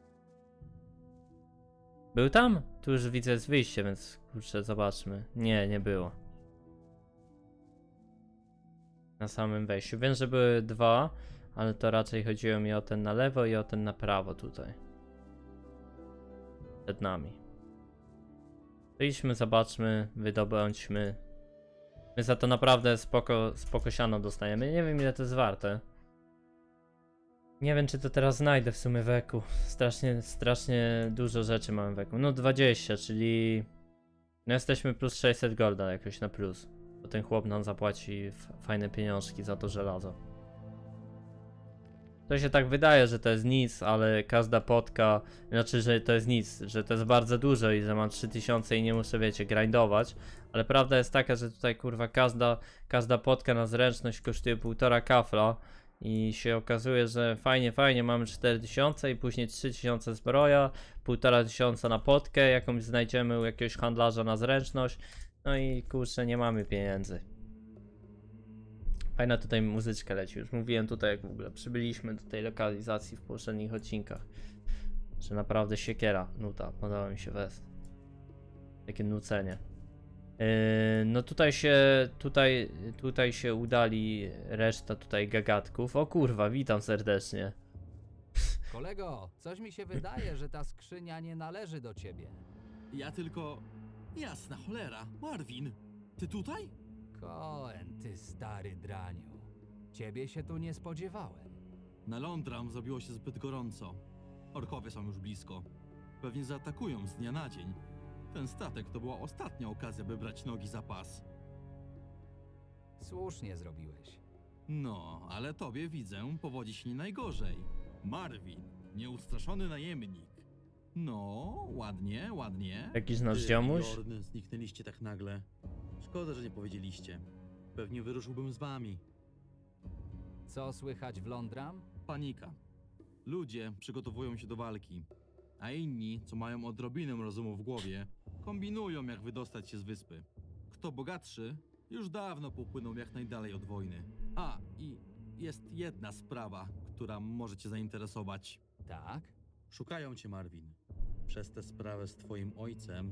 Był tam? Tu już widzę jest wyjście, więc kurczę, zobaczmy. Nie, nie było. Na samym wejściu. Wiem, że były dwa, ale to raczej chodziło mi o ten na lewo i o ten na prawo tutaj. Przed nami. Wyjdźmy, zobaczmy, wydobądźmy. My za to naprawdę spoko siano dostajemy. Nie wiem, ile to jest warte. Nie wiem, czy to teraz znajdę w sumie w eku. Strasznie dużo rzeczy mamy w eku. No 20, czyli... No jesteśmy plus 600 golda jakoś na plus. Bo ten chłop nam zapłaci fajne pieniążki za to żelazo. To się tak wydaje, że to jest nic, ale każda potka... Znaczy, że to jest nic, że to jest bardzo dużo i że mam 3000 i nie muszę, wiecie, grindować. Ale prawda jest taka, że tutaj kurwa każda potka na zręczność kosztuje 1,5 kafla. I się okazuje, że fajnie, mamy 4000 i później 3000 zbroja, 1500 na potkę, jakąś znajdziemy u jakiegoś handlarza na zręczność. No i kurczę, nie mamy pieniędzy. Fajna tutaj muzyczka leci, już mówiłem tutaj, jak w ogóle przybyliśmy do tej lokalizacji w poprzednich odcinkach. Że naprawdę siekiera, nuta, podoba mi się west. Takie nucenie. No tutaj się udali reszta tutaj gagatków. O kurwa, witam serdecznie. Kolego, coś mi się wydaje, że ta skrzynia nie należy do ciebie. Ja tylko... Jasna cholera, Marvin, ty tutaj? Cohen, ty stary draniu. Ciebie się tu nie spodziewałem. Na Lądram zrobiło się zbyt gorąco. Orkowie są już blisko. Pewnie zaatakują z dnia na dzień. Ten statek to była ostatnia okazja, by brać nogi za pas. Słusznie zrobiłeś. No, ale tobie widzę, powodzi się nie najgorzej. Marvin, nieustraszony najemnik. No, ładnie, ładnie. Jakiś nasz ziomuś? Jorn, zniknęliście tak nagle. Szkoda, że nie powiedzieliście. Pewnie wyruszyłbym z wami. Co słychać w Lądram? Panika. Ludzie przygotowują się do walki, a inni, co mają odrobinę rozumu w głowie, kombinują, jak wydostać się z wyspy. Kto bogatszy, już dawno popłynął jak najdalej od wojny. A, i jest jedna sprawa, która może cię zainteresować. Tak? Szukają cię, Marvin. Przez tę sprawę z twoim ojcem.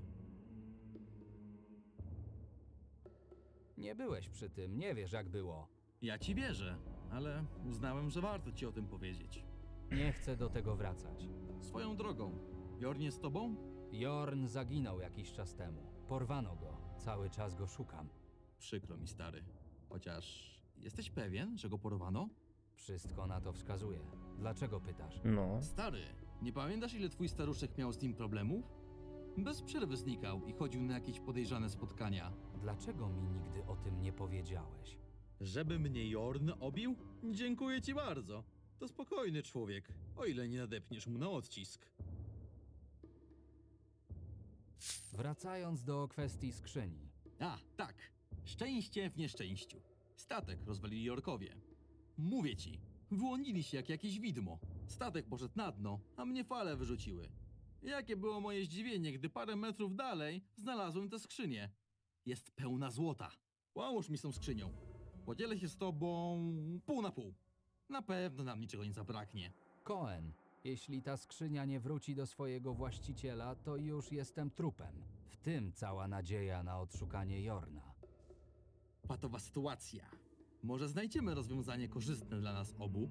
Nie byłeś przy tym, nie wiesz jak było. Ja ci wierzę, ale uznałem, że warto ci o tym powiedzieć. Nie chcę do tego wracać. Swoją drogą, Jorn jest z tobą? Jorn zaginął jakiś czas temu. Porwano go. Cały czas go szukam. Przykro mi, stary. Chociaż Jesteś pewien, że go porwano? Wszystko na to wskazuje. Dlaczego pytasz? No. Stary, nie pamiętasz, ile twój staruszek miał z nim problemów? Bez przerwy znikał i chodził na jakieś podejrzane spotkania. Dlaczego mi nigdy o tym nie powiedziałeś? Żeby mnie Jorn obił? Dziękuję ci bardzo. To spokojny człowiek, o ile nie nadepniesz mu na odcisk. Wracając do kwestii skrzyni. A, tak. Szczęście w nieszczęściu. Statek rozwalili orkowie. Mówię ci, wyłonili się jak jakieś widmo. Statek poszedł na dno, a mnie fale wyrzuciły. Jakie było moje zdziwienie, gdy parę metrów dalej znalazłem tę skrzynię. Jest pełna złota. Pomóż mi z tą skrzynią. Podzielę się z tobą pół na pół. Na pewno nam niczego nie zabraknie. Cohen, jeśli ta skrzynia nie wróci do swojego właściciela, to już jestem trupem. W tym cała nadzieja na odszukanie Jorna. Patowa sytuacja. Może znajdziemy rozwiązanie korzystne dla nas obu?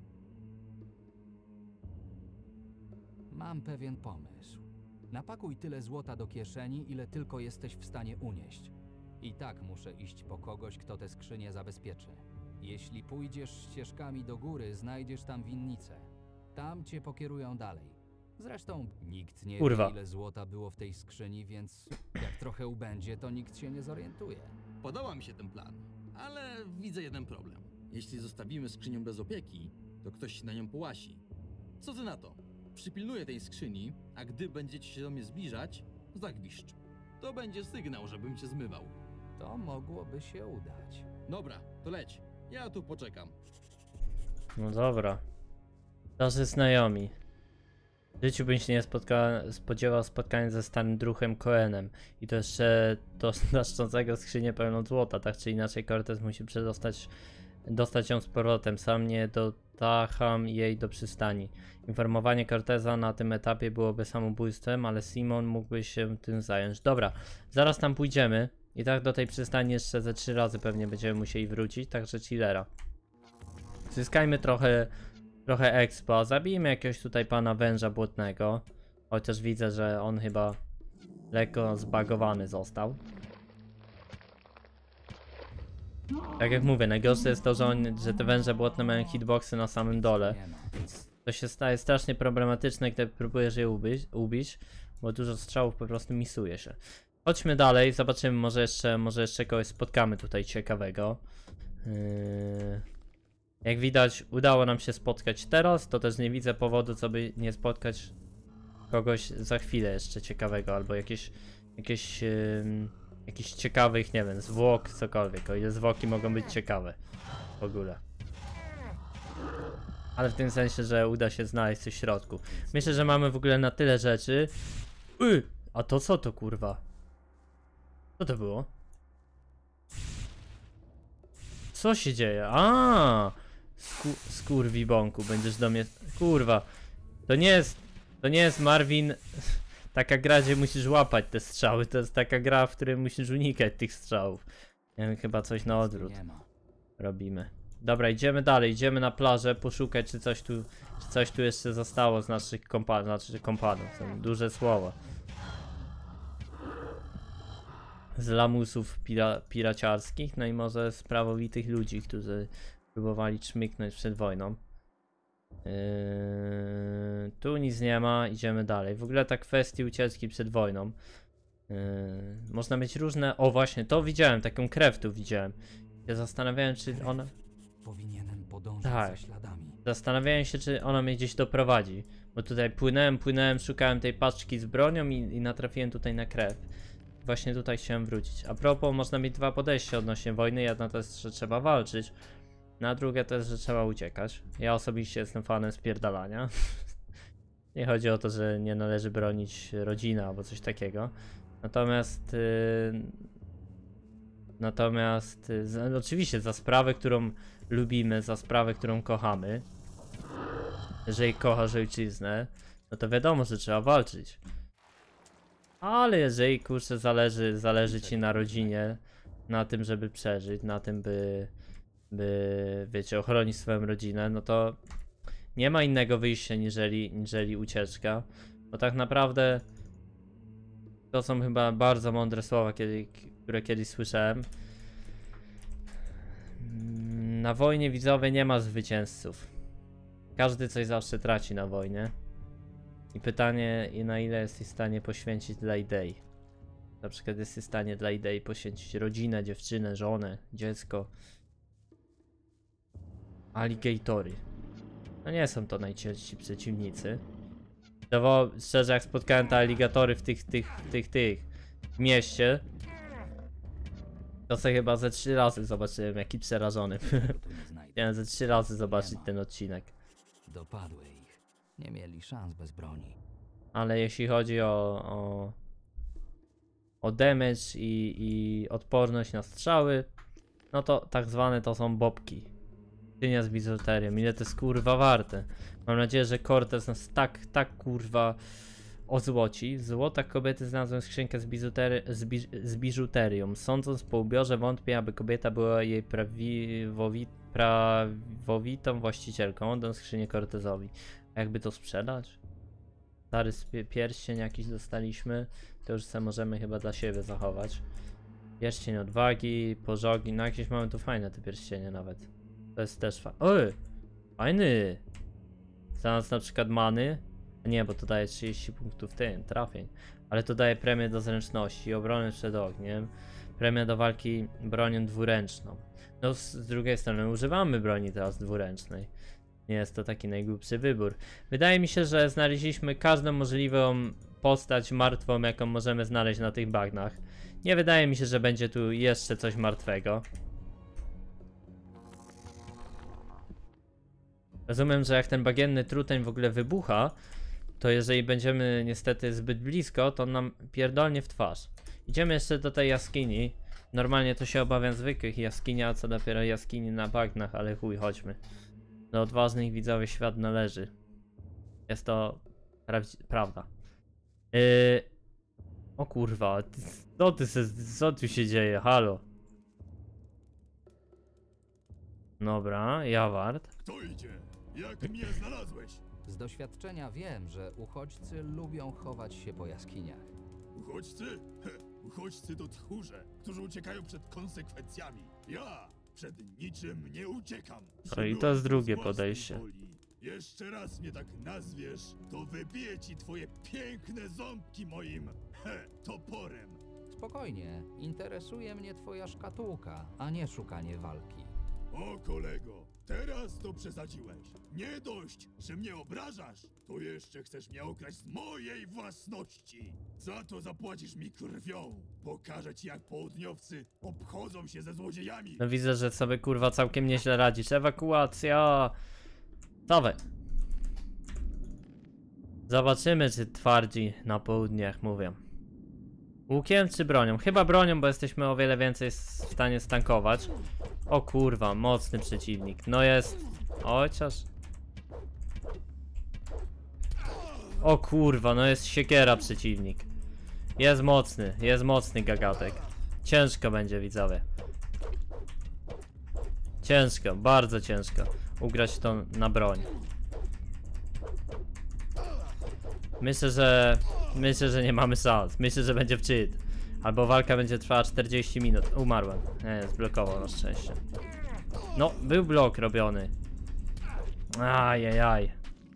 Mam pewien pomysł. Napakuj tyle złota do kieszeni, ile tylko jesteś w stanie unieść. I tak muszę iść po kogoś, kto tę skrzynię zabezpieczy. Jeśli pójdziesz ścieżkami do góry, znajdziesz tam winnicę. Tam cię pokierują dalej. Zresztą nikt nie Kurwa. wie, ile złota było w tej skrzyni, więc jak trochę ubędzie, to nikt się nie zorientuje. Podoba mi się ten plan, ale widzę jeden problem. Jeśli zostawimy skrzynię bez opieki, to ktoś się na nią połasi. Co ty na to? Przypilnuję tej skrzyni, a gdy będziecie się do mnie zbliżać, zagwiszcz. To będzie sygnał, żebym cię zmywał. To mogłoby się udać. Dobra, to leć. Ja tu poczekam. No dobra. Tacy znajomi. W życiu bym się nie spodziewał spotkania ze starym druhem Cohenem. I to jeszcze do znaszczącego skrzynię pełną złota. Tak czy inaczej Cortez musi dostać ją z powrotem. Sam nie dotacham jej do przystani. Informowanie Corteza na tym etapie byłoby samobójstwem, ale Simon mógłby się tym zająć. Dobra, zaraz tam pójdziemy. I tak do tej przystani jeszcze ze 3 razy pewnie będziemy musieli wrócić, także chillera. Zyskajmy trochę expo, zabijmy jakiegoś tutaj pana węża błotnego. Chociaż widzę, że on chyba lekko zbagowany został. Tak jak mówię, najgorsze jest to, że te węże błotne mają hitboxy na samym dole. Nie ma. To się staje strasznie problematyczne, gdy próbujesz je ubić, bo dużo strzałów po prostu misuje się. Chodźmy dalej, zobaczymy, może jeszcze kogoś spotkamy tutaj ciekawego. Jak widać, udało nam się spotkać teraz, to też nie widzę powodu, co by nie spotkać kogoś za chwilę jeszcze ciekawego, albo jakichś ciekawych, nie wiem, zwłok, cokolwiek, o ile zwłoki mogą być ciekawe w ogóle. Ale w tym sensie, że uda się znaleźć coś w środku. Myślę, że mamy w ogóle na tyle rzeczy. A to co to kurwa? Co to było? Co się dzieje? Skurwibąku, będziesz do mnie... Kurwa. To nie jest Marvin... Taka gra, gdzie musisz łapać te strzały. To jest taka gra, w której musisz unikać tych strzałów. Nie wiem, chyba coś na odwrót robimy. Dobra, idziemy dalej, idziemy na plażę poszukać, czy coś tu jeszcze zostało z naszych kompanów, są duże słowa. Z lamusów piraciarskich, no i może z prawowitych ludzi, którzy próbowali czmyknąć przed wojną. Tu nic nie ma, idziemy dalej. W ogóle ta kwestia ucieczki przed wojną. Można mieć różne... O właśnie, to widziałem, taką krew tu widziałem. Ja zastanawiałem, czy ona... Powinienem podążać Tak. za śladami. Zastanawiałem się, czy ona mnie gdzieś doprowadzi. Bo tutaj płynąłem, szukałem tej paczki z bronią i natrafiłem tutaj na krew. Właśnie tutaj chciałem wrócić. A propos, można mieć 2 podejścia odnośnie wojny. Jedno to jest, że trzeba walczyć. Na drugie to jest, że trzeba uciekać. Ja osobiście jestem fanem spierdalania. Nie chodzi o to, że nie należy bronić rodziny albo coś takiego. Natomiast oczywiście za sprawę, którą lubimy, za sprawę, którą kochamy. Jeżeli kochasz ojczyznę, no to wiadomo, że trzeba walczyć. Ale jeżeli kurczę zależy ci na rodzinie, na tym, żeby przeżyć, na tym, by wiecie, ochronić swoją rodzinę, no to nie ma innego wyjścia niżeli ucieczka. Bo tak naprawdę to są chyba bardzo mądre słowa, które kiedyś słyszałem. Na wojnie widzowie nie ma zwycięzców. Każdy coś zawsze traci na wojnie. I pytanie, na ile jesteś w stanie poświęcić dla idei. Na przykład jesteś w stanie dla idei poświęcić rodzinę, dziewczynę, żonę, dziecko. Aligatory. No nie są to najciężsi przeciwnicy. Szczerze, jak spotkałem te aligatory w w mieście, to sobie chyba ze 3 razy zobaczyłem, jaki przerażony. Chciałem ze 3 razy zobaczyć ten odcinek. Dopadły ich. Nie mieli szans bez broni. Ale jeśli chodzi o damage i odporność na strzały, no to tak zwane to są bobki. Skrzynia z biżuterią. Ile to jest kurwa warte? Mam nadzieję, że Cortez nas tak kurwa ozłoci. W złotach kobiety znalazłem skrzynkę z biżuterią. Sądząc po ubiorze, wątpię, aby kobieta była jej prawowitą właścicielką. Oddam skrzynię Cortezowi. A jakby to sprzedać? Stary pierścień jakiś dostaliśmy. To już sobie możemy chyba dla siebie zachować. Pierścień odwagi, pożogi. No jakieś mamy tu fajne te pierścienie nawet. To jest też fajny. Znalazł na przykład many. Nie, bo to daje 30 punktów trafień. Ale to daje premię do zręczności, obrony przed ogniem. Premię do walki bronią dwuręczną. No z drugiej strony używamy broni teraz dwuręcznej. Nie jest to taki najgłupszy wybór. Wydaje mi się, że znaleźliśmy każdą możliwą postać martwą, jaką możemy znaleźć na tych bagnach. Nie wydaje mi się, że będzie tu jeszcze coś martwego. Rozumiem, że jak ten bagienny truteń w ogóle wybucha, to jeżeli będziemy niestety zbyt blisko, to nam pierdolnie w twarz. Idziemy jeszcze do tej jaskini. Normalnie to się obawiam zwykłych jaskini, a co dopiero jaskini na bagnach, ale chuj, chodźmy. Do odważnych widzowie świat należy. Jest to prawda. O kurwa, co tu się dzieje? Halo. Dobra, Jawart. Kto idzie? Jak mnie znalazłeś? Z doświadczenia wiem, że uchodźcy lubią chować się po jaskiniach. Uchodźcy? Uchodźcy to tchórze, którzy uciekają przed konsekwencjami. Ja przed niczym nie uciekam. No i to jest drugie Z własnej podejście. woli. Jeszcze raz mnie tak nazwiesz, to wybiję ci twoje piękne ząbki moim toporem. Spokojnie, interesuje mnie twoja szkatułka, a nie szukanie walki. O kolego, teraz to przesadziłeś. Nie dość, że mnie obrażasz, to jeszcze chcesz mnie okraść z mojej własności. Za to zapłacisz mi krwią. Pokażę ci, jak południowcy obchodzą się ze złodziejami. No widzę, że sobie kurwa całkiem nieźle radzisz. Ewakuacja! Dawaj. Zobaczymy, czy twardzi na południe, jak mówią. Łukiem czy bronią? Chyba bronią, bo jesteśmy o wiele więcej w stanie stankować. O kurwa, mocny przeciwnik. No jest. Chociaż. O kurwa, no jest siekiera przeciwnik. Jest mocny gagatek. Ciężko będzie, widzowie. Ciężko, bardzo ciężko ugrać to na broń. Myślę, że nie mamy szans. Myślę, że będzie wczyt. Albo walka będzie trwała 40 minut. Umarłem. Nie, zblokował na szczęście. No, był blok robiony. Ajajaj.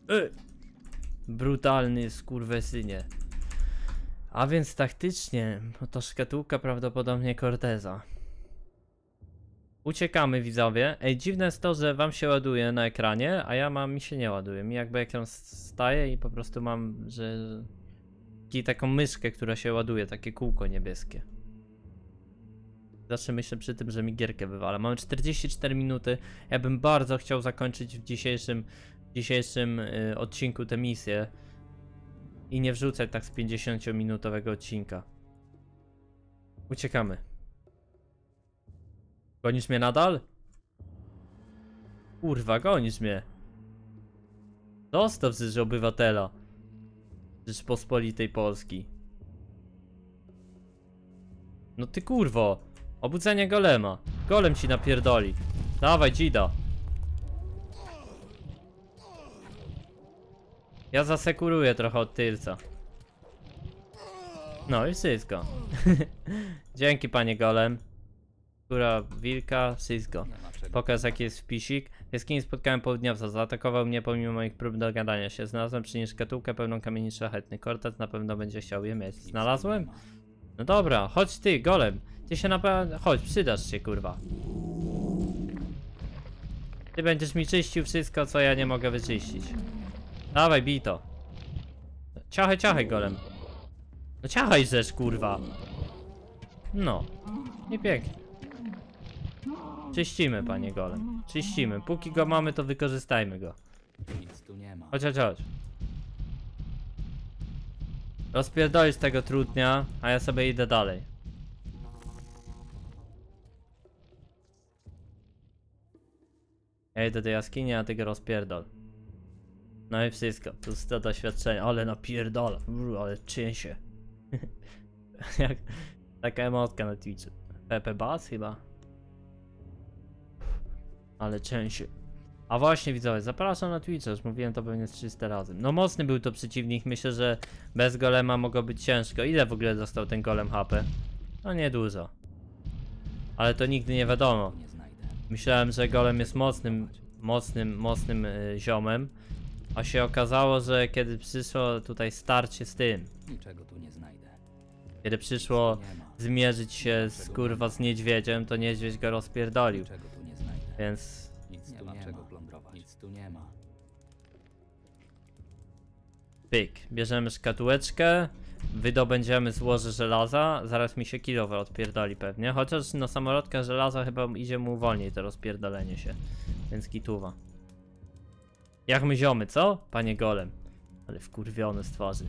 Brutalny skurwysynie. A więc taktycznie, no to szkatułka prawdopodobnie Corteza. Uciekamy, widzowie. Ej, dziwne jest to, że wam się ładuje na ekranie, a mi się nie ładuje. Mi jakby ekran staje i po prostu mam, że taką myszkę, która się ładuje, takie kółko niebieskie. Zawsze myślę przy tym, że mi gierkę wywala. Mamy 44 minuty. Ja bym bardzo chciał zakończyć w dzisiejszym odcinku tę misję i nie wrzucać tak z 50-minutowego odcinka. Uciekamy. Gonisz mnie nadal? Kurwa, gonisz mnie. Zostaw przecież obywatela Rzeczpospolitej Polski. No ty kurwo. Obudzenie golema. Golem ci napierdoli. Dawaj, dzida. Ja zasekuruję trochę od tylca. No i wszystko. Dzięki, panie golem. skóra wilka, wszystko. Nie ma czego. Pokaz jaki jest wpisik. W jaskini spotkałem południowca, zaatakował mnie pomimo moich prób dogadania się. Znalazłem przy niej szkatułkę pełną kamieni szlachetnych. Cortez na pewno będzie chciał je mieć. Nic tu Znalazłem? nie ma. No dobra, chodź ty, golem. Ty się naprawdę... Chodź, przydasz się, kurwa. Ty będziesz mi czyścił wszystko, co ja nie mogę wyczyścić. Dawaj, bij to. Ciachaj, ciachaj, golem. No ciachaj rzecz, kurwa. No. I pięknie. Czyścimy, panie golem. Czyścimy. Póki go mamy, to wykorzystajmy go. Nic tu nie ma. Chodź, chodź, chodź. Rozpierdolisz tego trudnia, a ja sobie idę dalej. Ja idę do jaskini, a ty go rozpierdol. No i wszystko, plus to doświadczenie, ale napierdolę, ale trzęsie. Jak taka emotka na Twitchu. Pepe Bass chyba. Ale trzęsie. A właśnie widzowie, zapraszam na Twitcha, już mówiłem to pewnie z 300 razy. No mocny był to przeciwnik, myślę, że bez golema mogło być ciężko. Ile w ogóle dostał ten golem HP? No niedużo. Ale to nigdy nie wiadomo. Nie znajdę. Myślałem, że golem jest mocnym ziomem. A się okazało, że kiedy przyszło tutaj starcie z tym, Niczego tu nie znajdę. kiedy przyszło Nie ma. zmierzyć się z kurwa z niedźwiedziem, to niedźwiedź go rozpierdolił. Niczego tu nie znajdę. Więc Nic tu nie ma. Plądrować. Nic tu nie ma. pyk, bierzemy szkatułeczkę, wydobędziemy złoże żelaza, zaraz mi się kilowe odpierdoli pewnie, chociaż no samorodka żelaza chyba idzie mu wolniej to rozpierdolenie się, więc gituwa. Jak my ziomy, co? Panie golem. Ale wkurwiony z twarzy.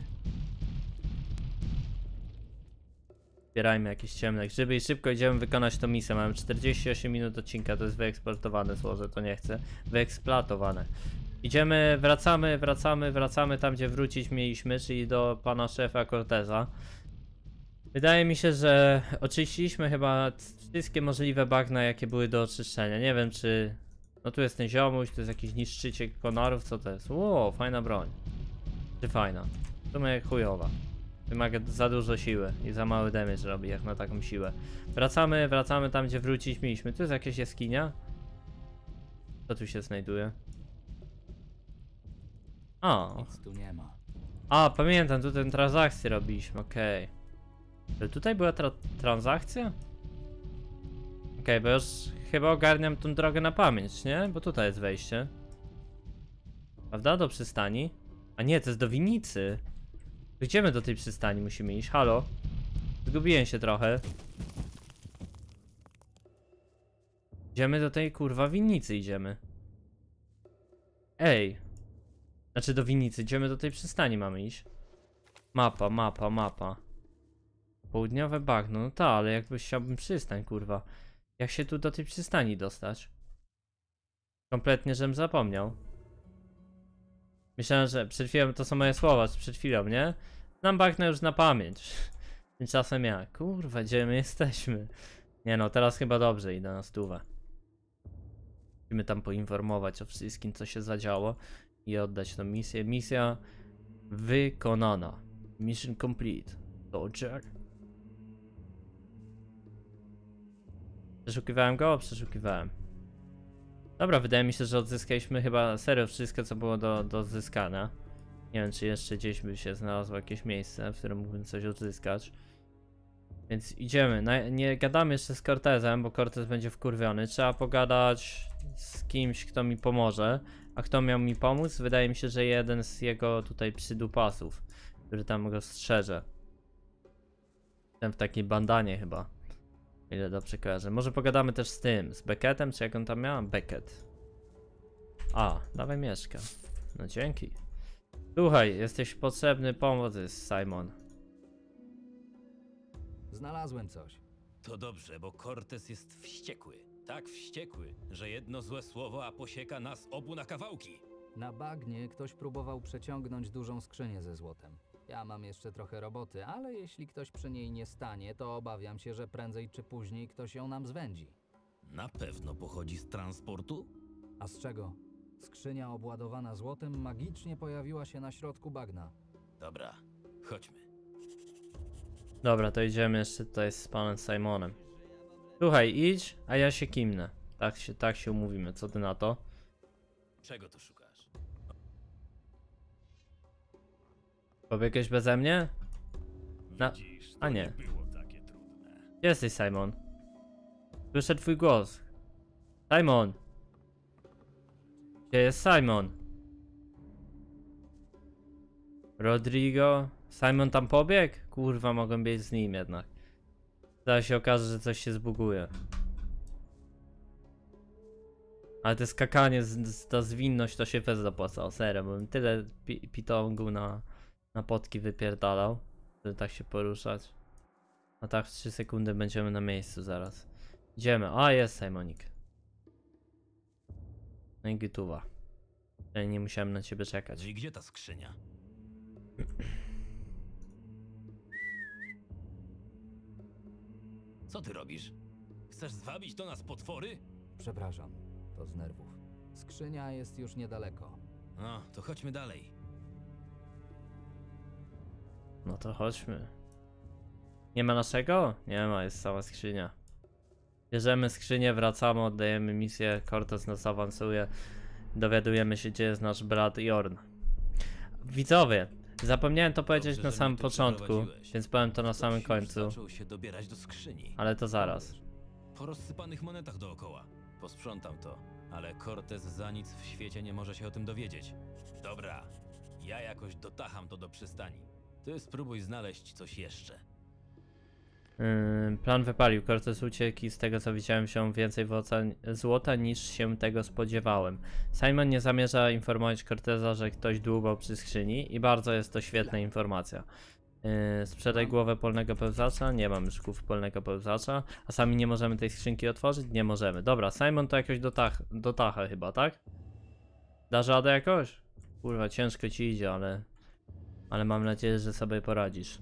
Zbierajmy jakieś ciemne grzyby i szybko idziemy wykonać tą misję. Mamy 48 minut odcinka, to jest wyeksportowane złoże, to nie chcę. Wyeksploatowane. Idziemy, wracamy tam, gdzie wrócić mieliśmy, czyli do pana szefa Corteza. Wydaje mi się, że oczyściliśmy chyba wszystkie możliwe bagna, jakie były do oczyszczenia. Nie wiem, czy... No tu jest ten ziomuś, tu jest jakiś niszczyciel konarów, co to jest? Ło, fajna broń. Czy fajna? W sumie chujowa. Wymaga za dużo siły i za mały damage robi jak na taką siłę. Wracamy tam, gdzie wrócić mieliśmy. Tu jest jakaś jaskinia. Co tu się znajduje? Nic tu nie ma. A, pamiętam, tu tę transakcję robiliśmy, okej. Okay. Tutaj była transakcja? Okej, bo już chyba ogarniam tą drogę na pamięć, nie? Bo tutaj jest wejście. Prawda? Do przystani? A nie, to jest do winnicy. Gdzie my do tej przystani musimy iść? Halo? Zgubiłem się trochę. Idziemy do tej kurwa winnicy, idziemy. Ej. Znaczy do winnicy, idziemy do tej przystani mamy iść. Mapa. Południowe bagno, no tak, ale jakbyś chciałbym przystań, kurwa. Jak się tu do tej przystani dostać? Kompletnie, żem zapomniał. Myślałem, że przed chwilą, to są moje słowa, przed chwilą, nie? Znam bagno już na pamięć. Tymczasem ja, kurwa, gdzie my jesteśmy? Nie no, teraz chyba dobrze idę na stówę. Musimy tam poinformować o wszystkim, co się zadziało i oddać tą misję. Misja wykonana. Mission complete. Dodger. Przeszukiwałem go? Przeszukiwałem. Dobra, wydaje mi się, że odzyskaliśmy chyba serio wszystko, co było do odzyskania. Nie wiem, czy jeszcze gdzieś by się znalazło jakieś miejsce, w którym mógłbym coś odzyskać. Więc idziemy. Nie gadamy jeszcze z Cortezem, bo Cortez będzie wkurwiony. Trzeba pogadać z kimś, kto mi pomoże. A kto miał mi pomóc? Wydaje mi się, że jeden z jego tutaj przydupasów, który tam go strzeże. Ten w takiej bandanie chyba. Ile dobrze kojarzę. Może pogadamy też z tym, z Beckettem, czy jak on tam miał? Beckett. A, dawaj mieszka. No dzięki. Słuchaj, jesteś potrzebny pomocy, Simon. Znalazłem coś. To dobrze, bo Cortez jest wściekły. Tak wściekły, że jedno złe słowo, a posieka nas obu na kawałki. Na bagnie ktoś próbował przeciągnąć dużą skrzynię ze złotem. Ja mam jeszcze trochę roboty, ale jeśli ktoś przy niej nie stanie, to obawiam się, że prędzej czy później ktoś ją nam zwędzi. Na pewno pochodzi z transportu? A z czego? Skrzynia obładowana złotem magicznie pojawiła się na środku bagna. Dobra, chodźmy. Dobra, to idziemy jeszcze tutaj z panem Simonem. Słuchaj, idź, a ja się kimnę. Tak się umówimy, co ty na to? Czego tu szukasz? Pobiegłeś beze mnie? Widzisz, to a nie. było takie trudne. Gdzie jesteś, Simon? Słyszę twój głos. Simon! Gdzie jest Simon? Rodrigo? Simon tam pobiegł? Kurwa, mogę być z nim jednak. Zaraz się okaże, że coś się zbuguje. Ale to skakanie, ta zwinność to się fez zapłacało, serio, bo bym tyle pitongu na potki wypierdalał, żeby tak się poruszać. A tak w 3 sekundy będziemy na miejscu zaraz. Idziemy. A, jest Simonik. No i gituwa. Ja nie musiałem na ciebie czekać. I gdzie ta skrzynia? Co ty robisz? Chcesz zwabić do nas potwory? Przepraszam, to z nerwów. Skrzynia jest już niedaleko. No, to chodźmy dalej. No to chodźmy. Nie ma naszego? Nie ma, jest cała skrzynia. Bierzemy skrzynię, wracamy, oddajemy misję, Cortez nas awansuje. Dowiadujemy się, gdzie jest nasz brat Jorn. Widzowie, zapomniałem to powiedzieć Dobrze, na że samym mnie tu początku, przeprowadziłeś. więc powiem to na Ktoś samym już końcu. zaczął się dobierać do skrzyni. Ale to zaraz. Po rozsypanych monetach dookoła. Posprzątam to, ale Cortez za nic w świecie nie może się o tym dowiedzieć. Dobra, ja jakoś dotacham to do przystani. Ty spróbuj znaleźć coś jeszcze. Plan wypalił. Cortez uciekł i z tego co widziałem wziął więcej złota niż się tego spodziewałem. Simon nie zamierza informować Corteza, że ktoś dłubał przy skrzyni i bardzo jest to świetna informacja. Sprzedaj głowę polnego pełzacza. Nie mam już głów polnego pełzacza. A sami nie możemy tej skrzynki otworzyć? Nie możemy. Dobra, Simon to jakoś dotacha chyba, tak? Dasz radę jakoś? Kurwa, ciężko ci idzie, ale mam nadzieję, że sobie poradzisz.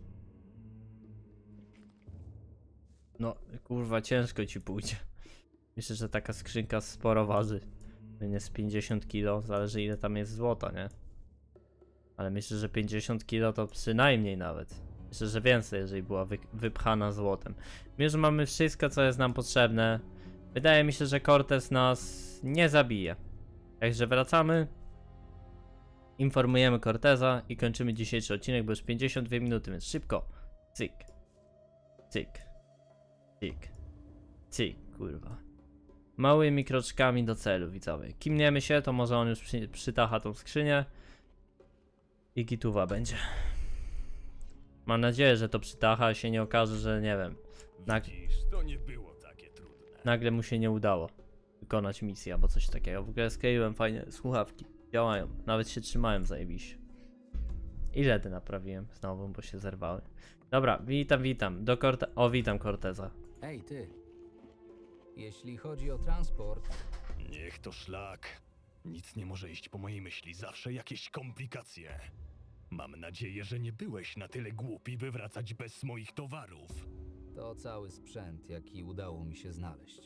No, kurwa, ciężko ci pójdzie. Myślę, że taka skrzynka sporo waży. Nie z 50 kg, zależy ile tam jest złota, nie? Ale myślę, że 50 kg to przynajmniej nawet. Myślę, że więcej, jeżeli była wypchana złotem. Wiem, że mamy wszystko, co jest nam potrzebne. Wydaje mi się, że Cortez nas nie zabije. Także wracamy. Informujemy Corteza i kończymy dzisiejszy odcinek, bo już 52 minuty, więc szybko. Cyk. Cyk. Cyk. Cyk, kurwa. Małymi kroczkami do celu, widzowie. Kimniemy się, to może on już przytacha tą skrzynię. I gituwa będzie. Mam nadzieję, że to przytacha, a się nie okaże, że nie wiem. Widzisz, to nie było takie trudne. Nagle mu się nie udało wykonać misji albo coś takiego. W ogóle skleiłem fajne słuchawki. Działają. Nawet się trzymają zajebiście. I LEDy naprawiłem znowu, bo się zerwały. Dobra, witam. Witam Corteza. Ej, ty. Jeśli chodzi o transport, Niech to szlak. Nic nie może iść po mojej myśli, zawsze jakieś komplikacje. Mam nadzieję, że nie byłeś na tyle głupi, by wracać bez moich towarów. to cały sprzęt, jaki udało mi się znaleźć.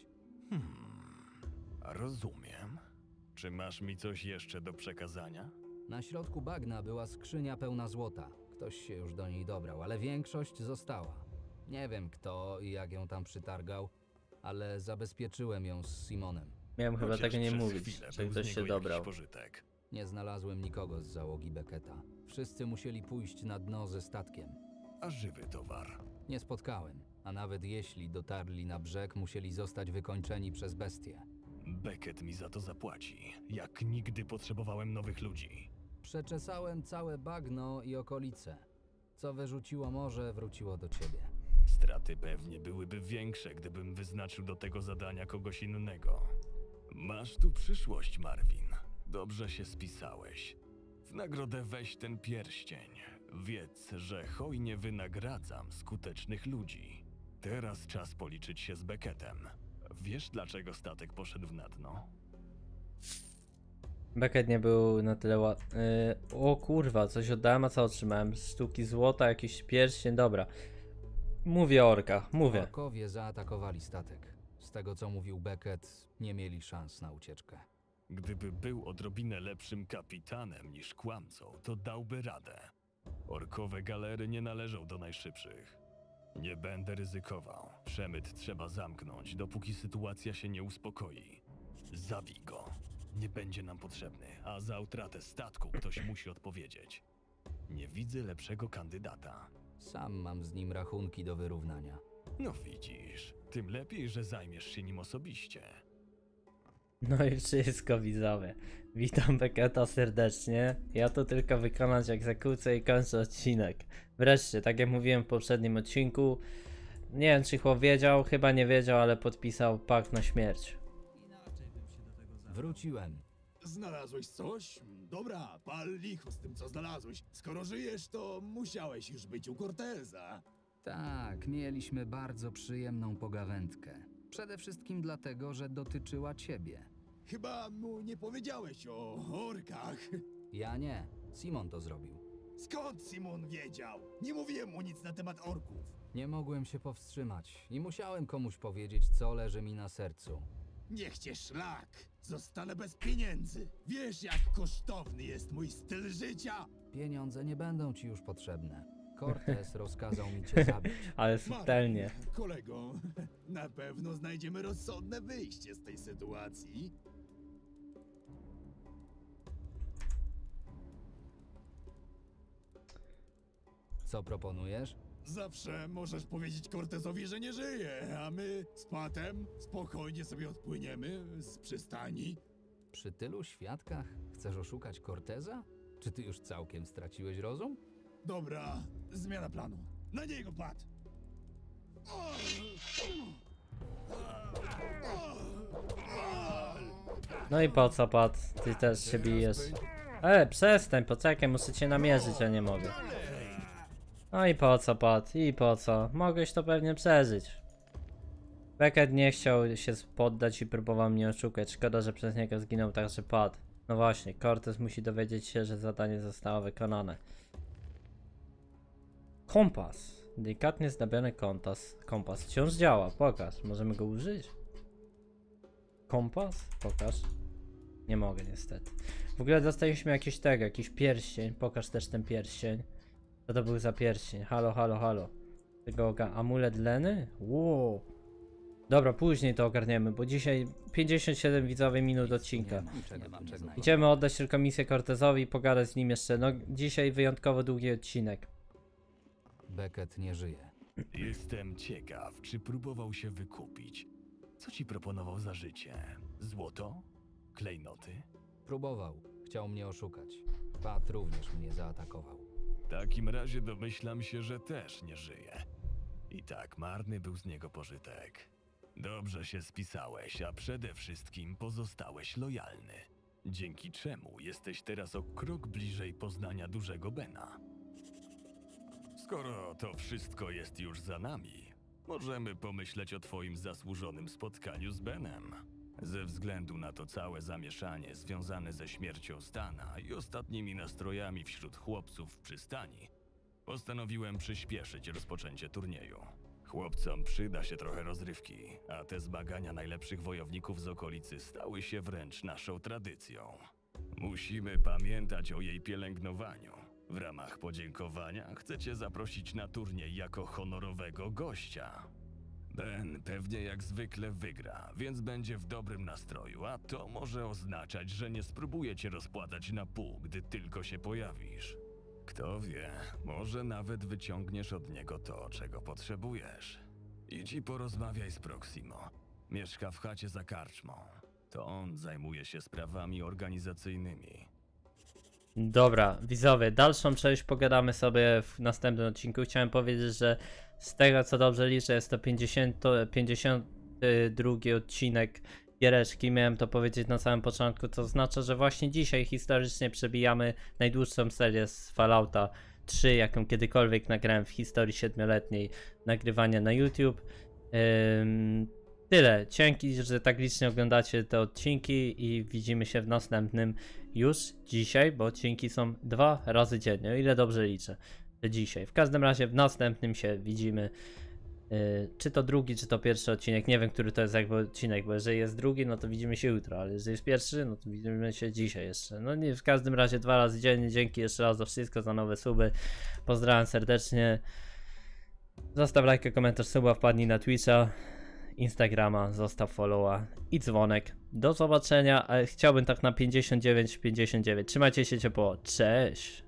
Rozumiem. Czy masz mi coś jeszcze do przekazania? Na środku bagna była skrzynia pełna złota. Ktoś się już do niej dobrał, ale większość została. Nie wiem kto i jak ją tam przytargał, ale zabezpieczyłem ją z Simonem. Miałem chyba Chociaż tego nie przez mówić, chwilę że był z ktoś się niego jakiś dobrał. pożytek. Nie znalazłem nikogo z załogi Becketa. Wszyscy musieli pójść na dno ze statkiem. A żywy towar? Nie spotkałem, a nawet jeśli dotarli na brzeg, musieli zostać wykończeni przez bestie. Beckett mi za to zapłaci. Jak nigdy potrzebowałem nowych ludzi. Przeczesałem całe bagno i okolice. Co wyrzuciło morze, wróciło do ciebie. Straty pewnie byłyby większe, gdybym wyznaczył do tego zadania kogoś innego. Masz tu przyszłość, Marvin. Dobrze się spisałeś. W nagrodę weź ten pierścień. Wiedz, że hojnie wynagradzam skutecznych ludzi. Teraz czas policzyć się z Beckettem. Wiesz, dlaczego statek poszedł na dno? Beckett nie był na tyle o kurwa, coś oddałem, a co otrzymałem? Sztuki złota, jakiś pierścień, dobra. Mówię o orkach, mówię. Orkowie zaatakowali statek. Z tego co mówił Beckett, nie mieli szans na ucieczkę. Gdyby był odrobinę lepszym kapitanem niż kłamcą, to dałby radę. Orkowe galery nie należą do najszybszych. Nie będę ryzykował. Przemyt trzeba zamknąć, dopóki sytuacja się nie uspokoi. Zabij go. Nie będzie nam potrzebny, a za utratę statku ktoś musi odpowiedzieć. Nie widzę lepszego kandydata. Sam mam z nim rachunki do wyrównania. No widzisz, tym lepiej, że zajmiesz się nim osobiście. No i wszystko, widzowie. Witam Becketa serdecznie. Ja tu tylko wykonać egzekucję i kończę odcinek. Wreszcie, tak jak mówiłem w poprzednim odcinku, nie wiem czy chłop wiedział, chyba nie wiedział, ale podpisał pakt na śmierć. Wróciłem. Znalazłeś coś? Dobra, pal licho z tym, co znalazłeś. Skoro żyjesz, to musiałeś już być u Corteza. Tak, mieliśmy bardzo przyjemną pogawędkę. Przede wszystkim dlatego, że dotyczyła ciebie. Chyba mu nie powiedziałeś o orkach. Ja nie. Simon to zrobił. Skąd Simon wiedział? Nie mówiłem mu nic na temat orków. Nie mogłem się powstrzymać i musiałem komuś powiedzieć, co leży mi na sercu. Niech cię szlak! Zostanę bez pieniędzy. Wiesz, jak kosztowny jest mój styl życia? Pieniądze nie będą ci już potrzebne. Cortez rozkazał mi cię zabić. Ale subtelnie. Martin, kolego, na pewno znajdziemy rozsądne wyjście z tej sytuacji. Co proponujesz? Zawsze możesz powiedzieć Cortezowi, że nie żyje, a my z Patem spokojnie sobie odpłyniemy z przystani. Przy tylu świadkach chcesz oszukać Corteza? Czy ty już całkiem straciłeś rozum? Dobra, zmiana planu. Na niego, Pat! No i po co, Pat? Ty też się bijesz. Przestań, poczekaj, muszę cię namierzyć, a nie mogę. No i po co, Pat? I po co? Mogłeś to pewnie przeżyć. Becket nie chciał się poddać i próbował mnie oszukać. Szkoda, że przez niego zginął także Pat. No właśnie, Cortez musi dowiedzieć się, że zadanie zostało wykonane. Kompas. Delikatnie zdobiony kompas. Wciąż działa. Pokaż. Możemy go użyć? Kompas? Pokaż. Nie mogę niestety. W ogóle dostaliśmy jakiś pierścień. Pokaż też ten pierścień. Co to był za pierścień? Halo, halo, halo. Tego amulet Leny? Wow. Dobra, później to ogarniemy, bo dzisiaj 57 widzowie minut odcinka. Idziemy oddać tylko misję Cortezowi i pogadać z nim jeszcze. No dzisiaj wyjątkowo długi odcinek. Becket nie żyje. Jestem ciekaw, czy próbował się wykupić. Co ci proponował za życie? Złoto? Klejnoty? Próbował. Chciał mnie oszukać. Pat również mnie zaatakował. W takim razie domyślam się, że też nie żyje. I tak marny był z niego pożytek. Dobrze się spisałeś, a przede wszystkim pozostałeś lojalny. Dzięki czemu jesteś teraz o krok bliżej poznania dużego Bena. Skoro to wszystko jest już za nami, możemy pomyśleć o twoim zasłużonym spotkaniu z Benem. Ze względu na to całe zamieszanie związane ze śmiercią Stana i ostatnimi nastrojami wśród chłopców w przystani, postanowiłem przyspieszyć rozpoczęcie turnieju. Chłopcom przyda się trochę rozrywki, a te zmagania najlepszych wojowników z okolicy stały się wręcz naszą tradycją. Musimy pamiętać o jej pielęgnowaniu. W ramach podziękowania chcę cię zaprosić na turniej jako honorowego gościa. Ben pewnie jak zwykle wygra, więc będzie w dobrym nastroju, a to może oznaczać, że nie spróbuje cię rozpłatać na pół, gdy tylko się pojawisz. Kto wie, może nawet wyciągniesz od niego to, czego potrzebujesz. Idź i porozmawiaj z Proximo. Mieszka w chacie za karczmą. To on zajmuje się sprawami organizacyjnymi. Dobra, widzowie, dalszą część pogadamy sobie w następnym odcinku. Chciałem powiedzieć, że z tego co dobrze liczę jest to 52 odcinek giereczki. Miałem to powiedzieć na samym początku, to oznacza, że właśnie dzisiaj historycznie przebijamy najdłuższą serię z Fallouta 3, jaką kiedykolwiek nagrałem w historii 7-letniej nagrywania na YouTube. Tyle. Dzięki, że tak licznie oglądacie te odcinki i widzimy się w następnym już dzisiaj, bo odcinki są 2 razy dziennie, o ile dobrze liczę, że dzisiaj. W każdym razie w następnym się widzimy, czy to drugi, czy to pierwszy odcinek, nie wiem, który to jest jakby odcinek, bo jeżeli jest drugi, no to widzimy się jutro, ale jeżeli jest pierwszy, no to widzimy się dzisiaj jeszcze. No nie, w każdym razie 2 razy dziennie, dzięki jeszcze raz za wszystko, za nowe suby, pozdrawiam serdecznie Zostaw lajka, komentarz, suba, wpadnij na Twitcha, Instagrama, zostaw followa i dzwonek. Do zobaczenia, ale chciałbym tak na 59. Trzymajcie się ciepło, cześć!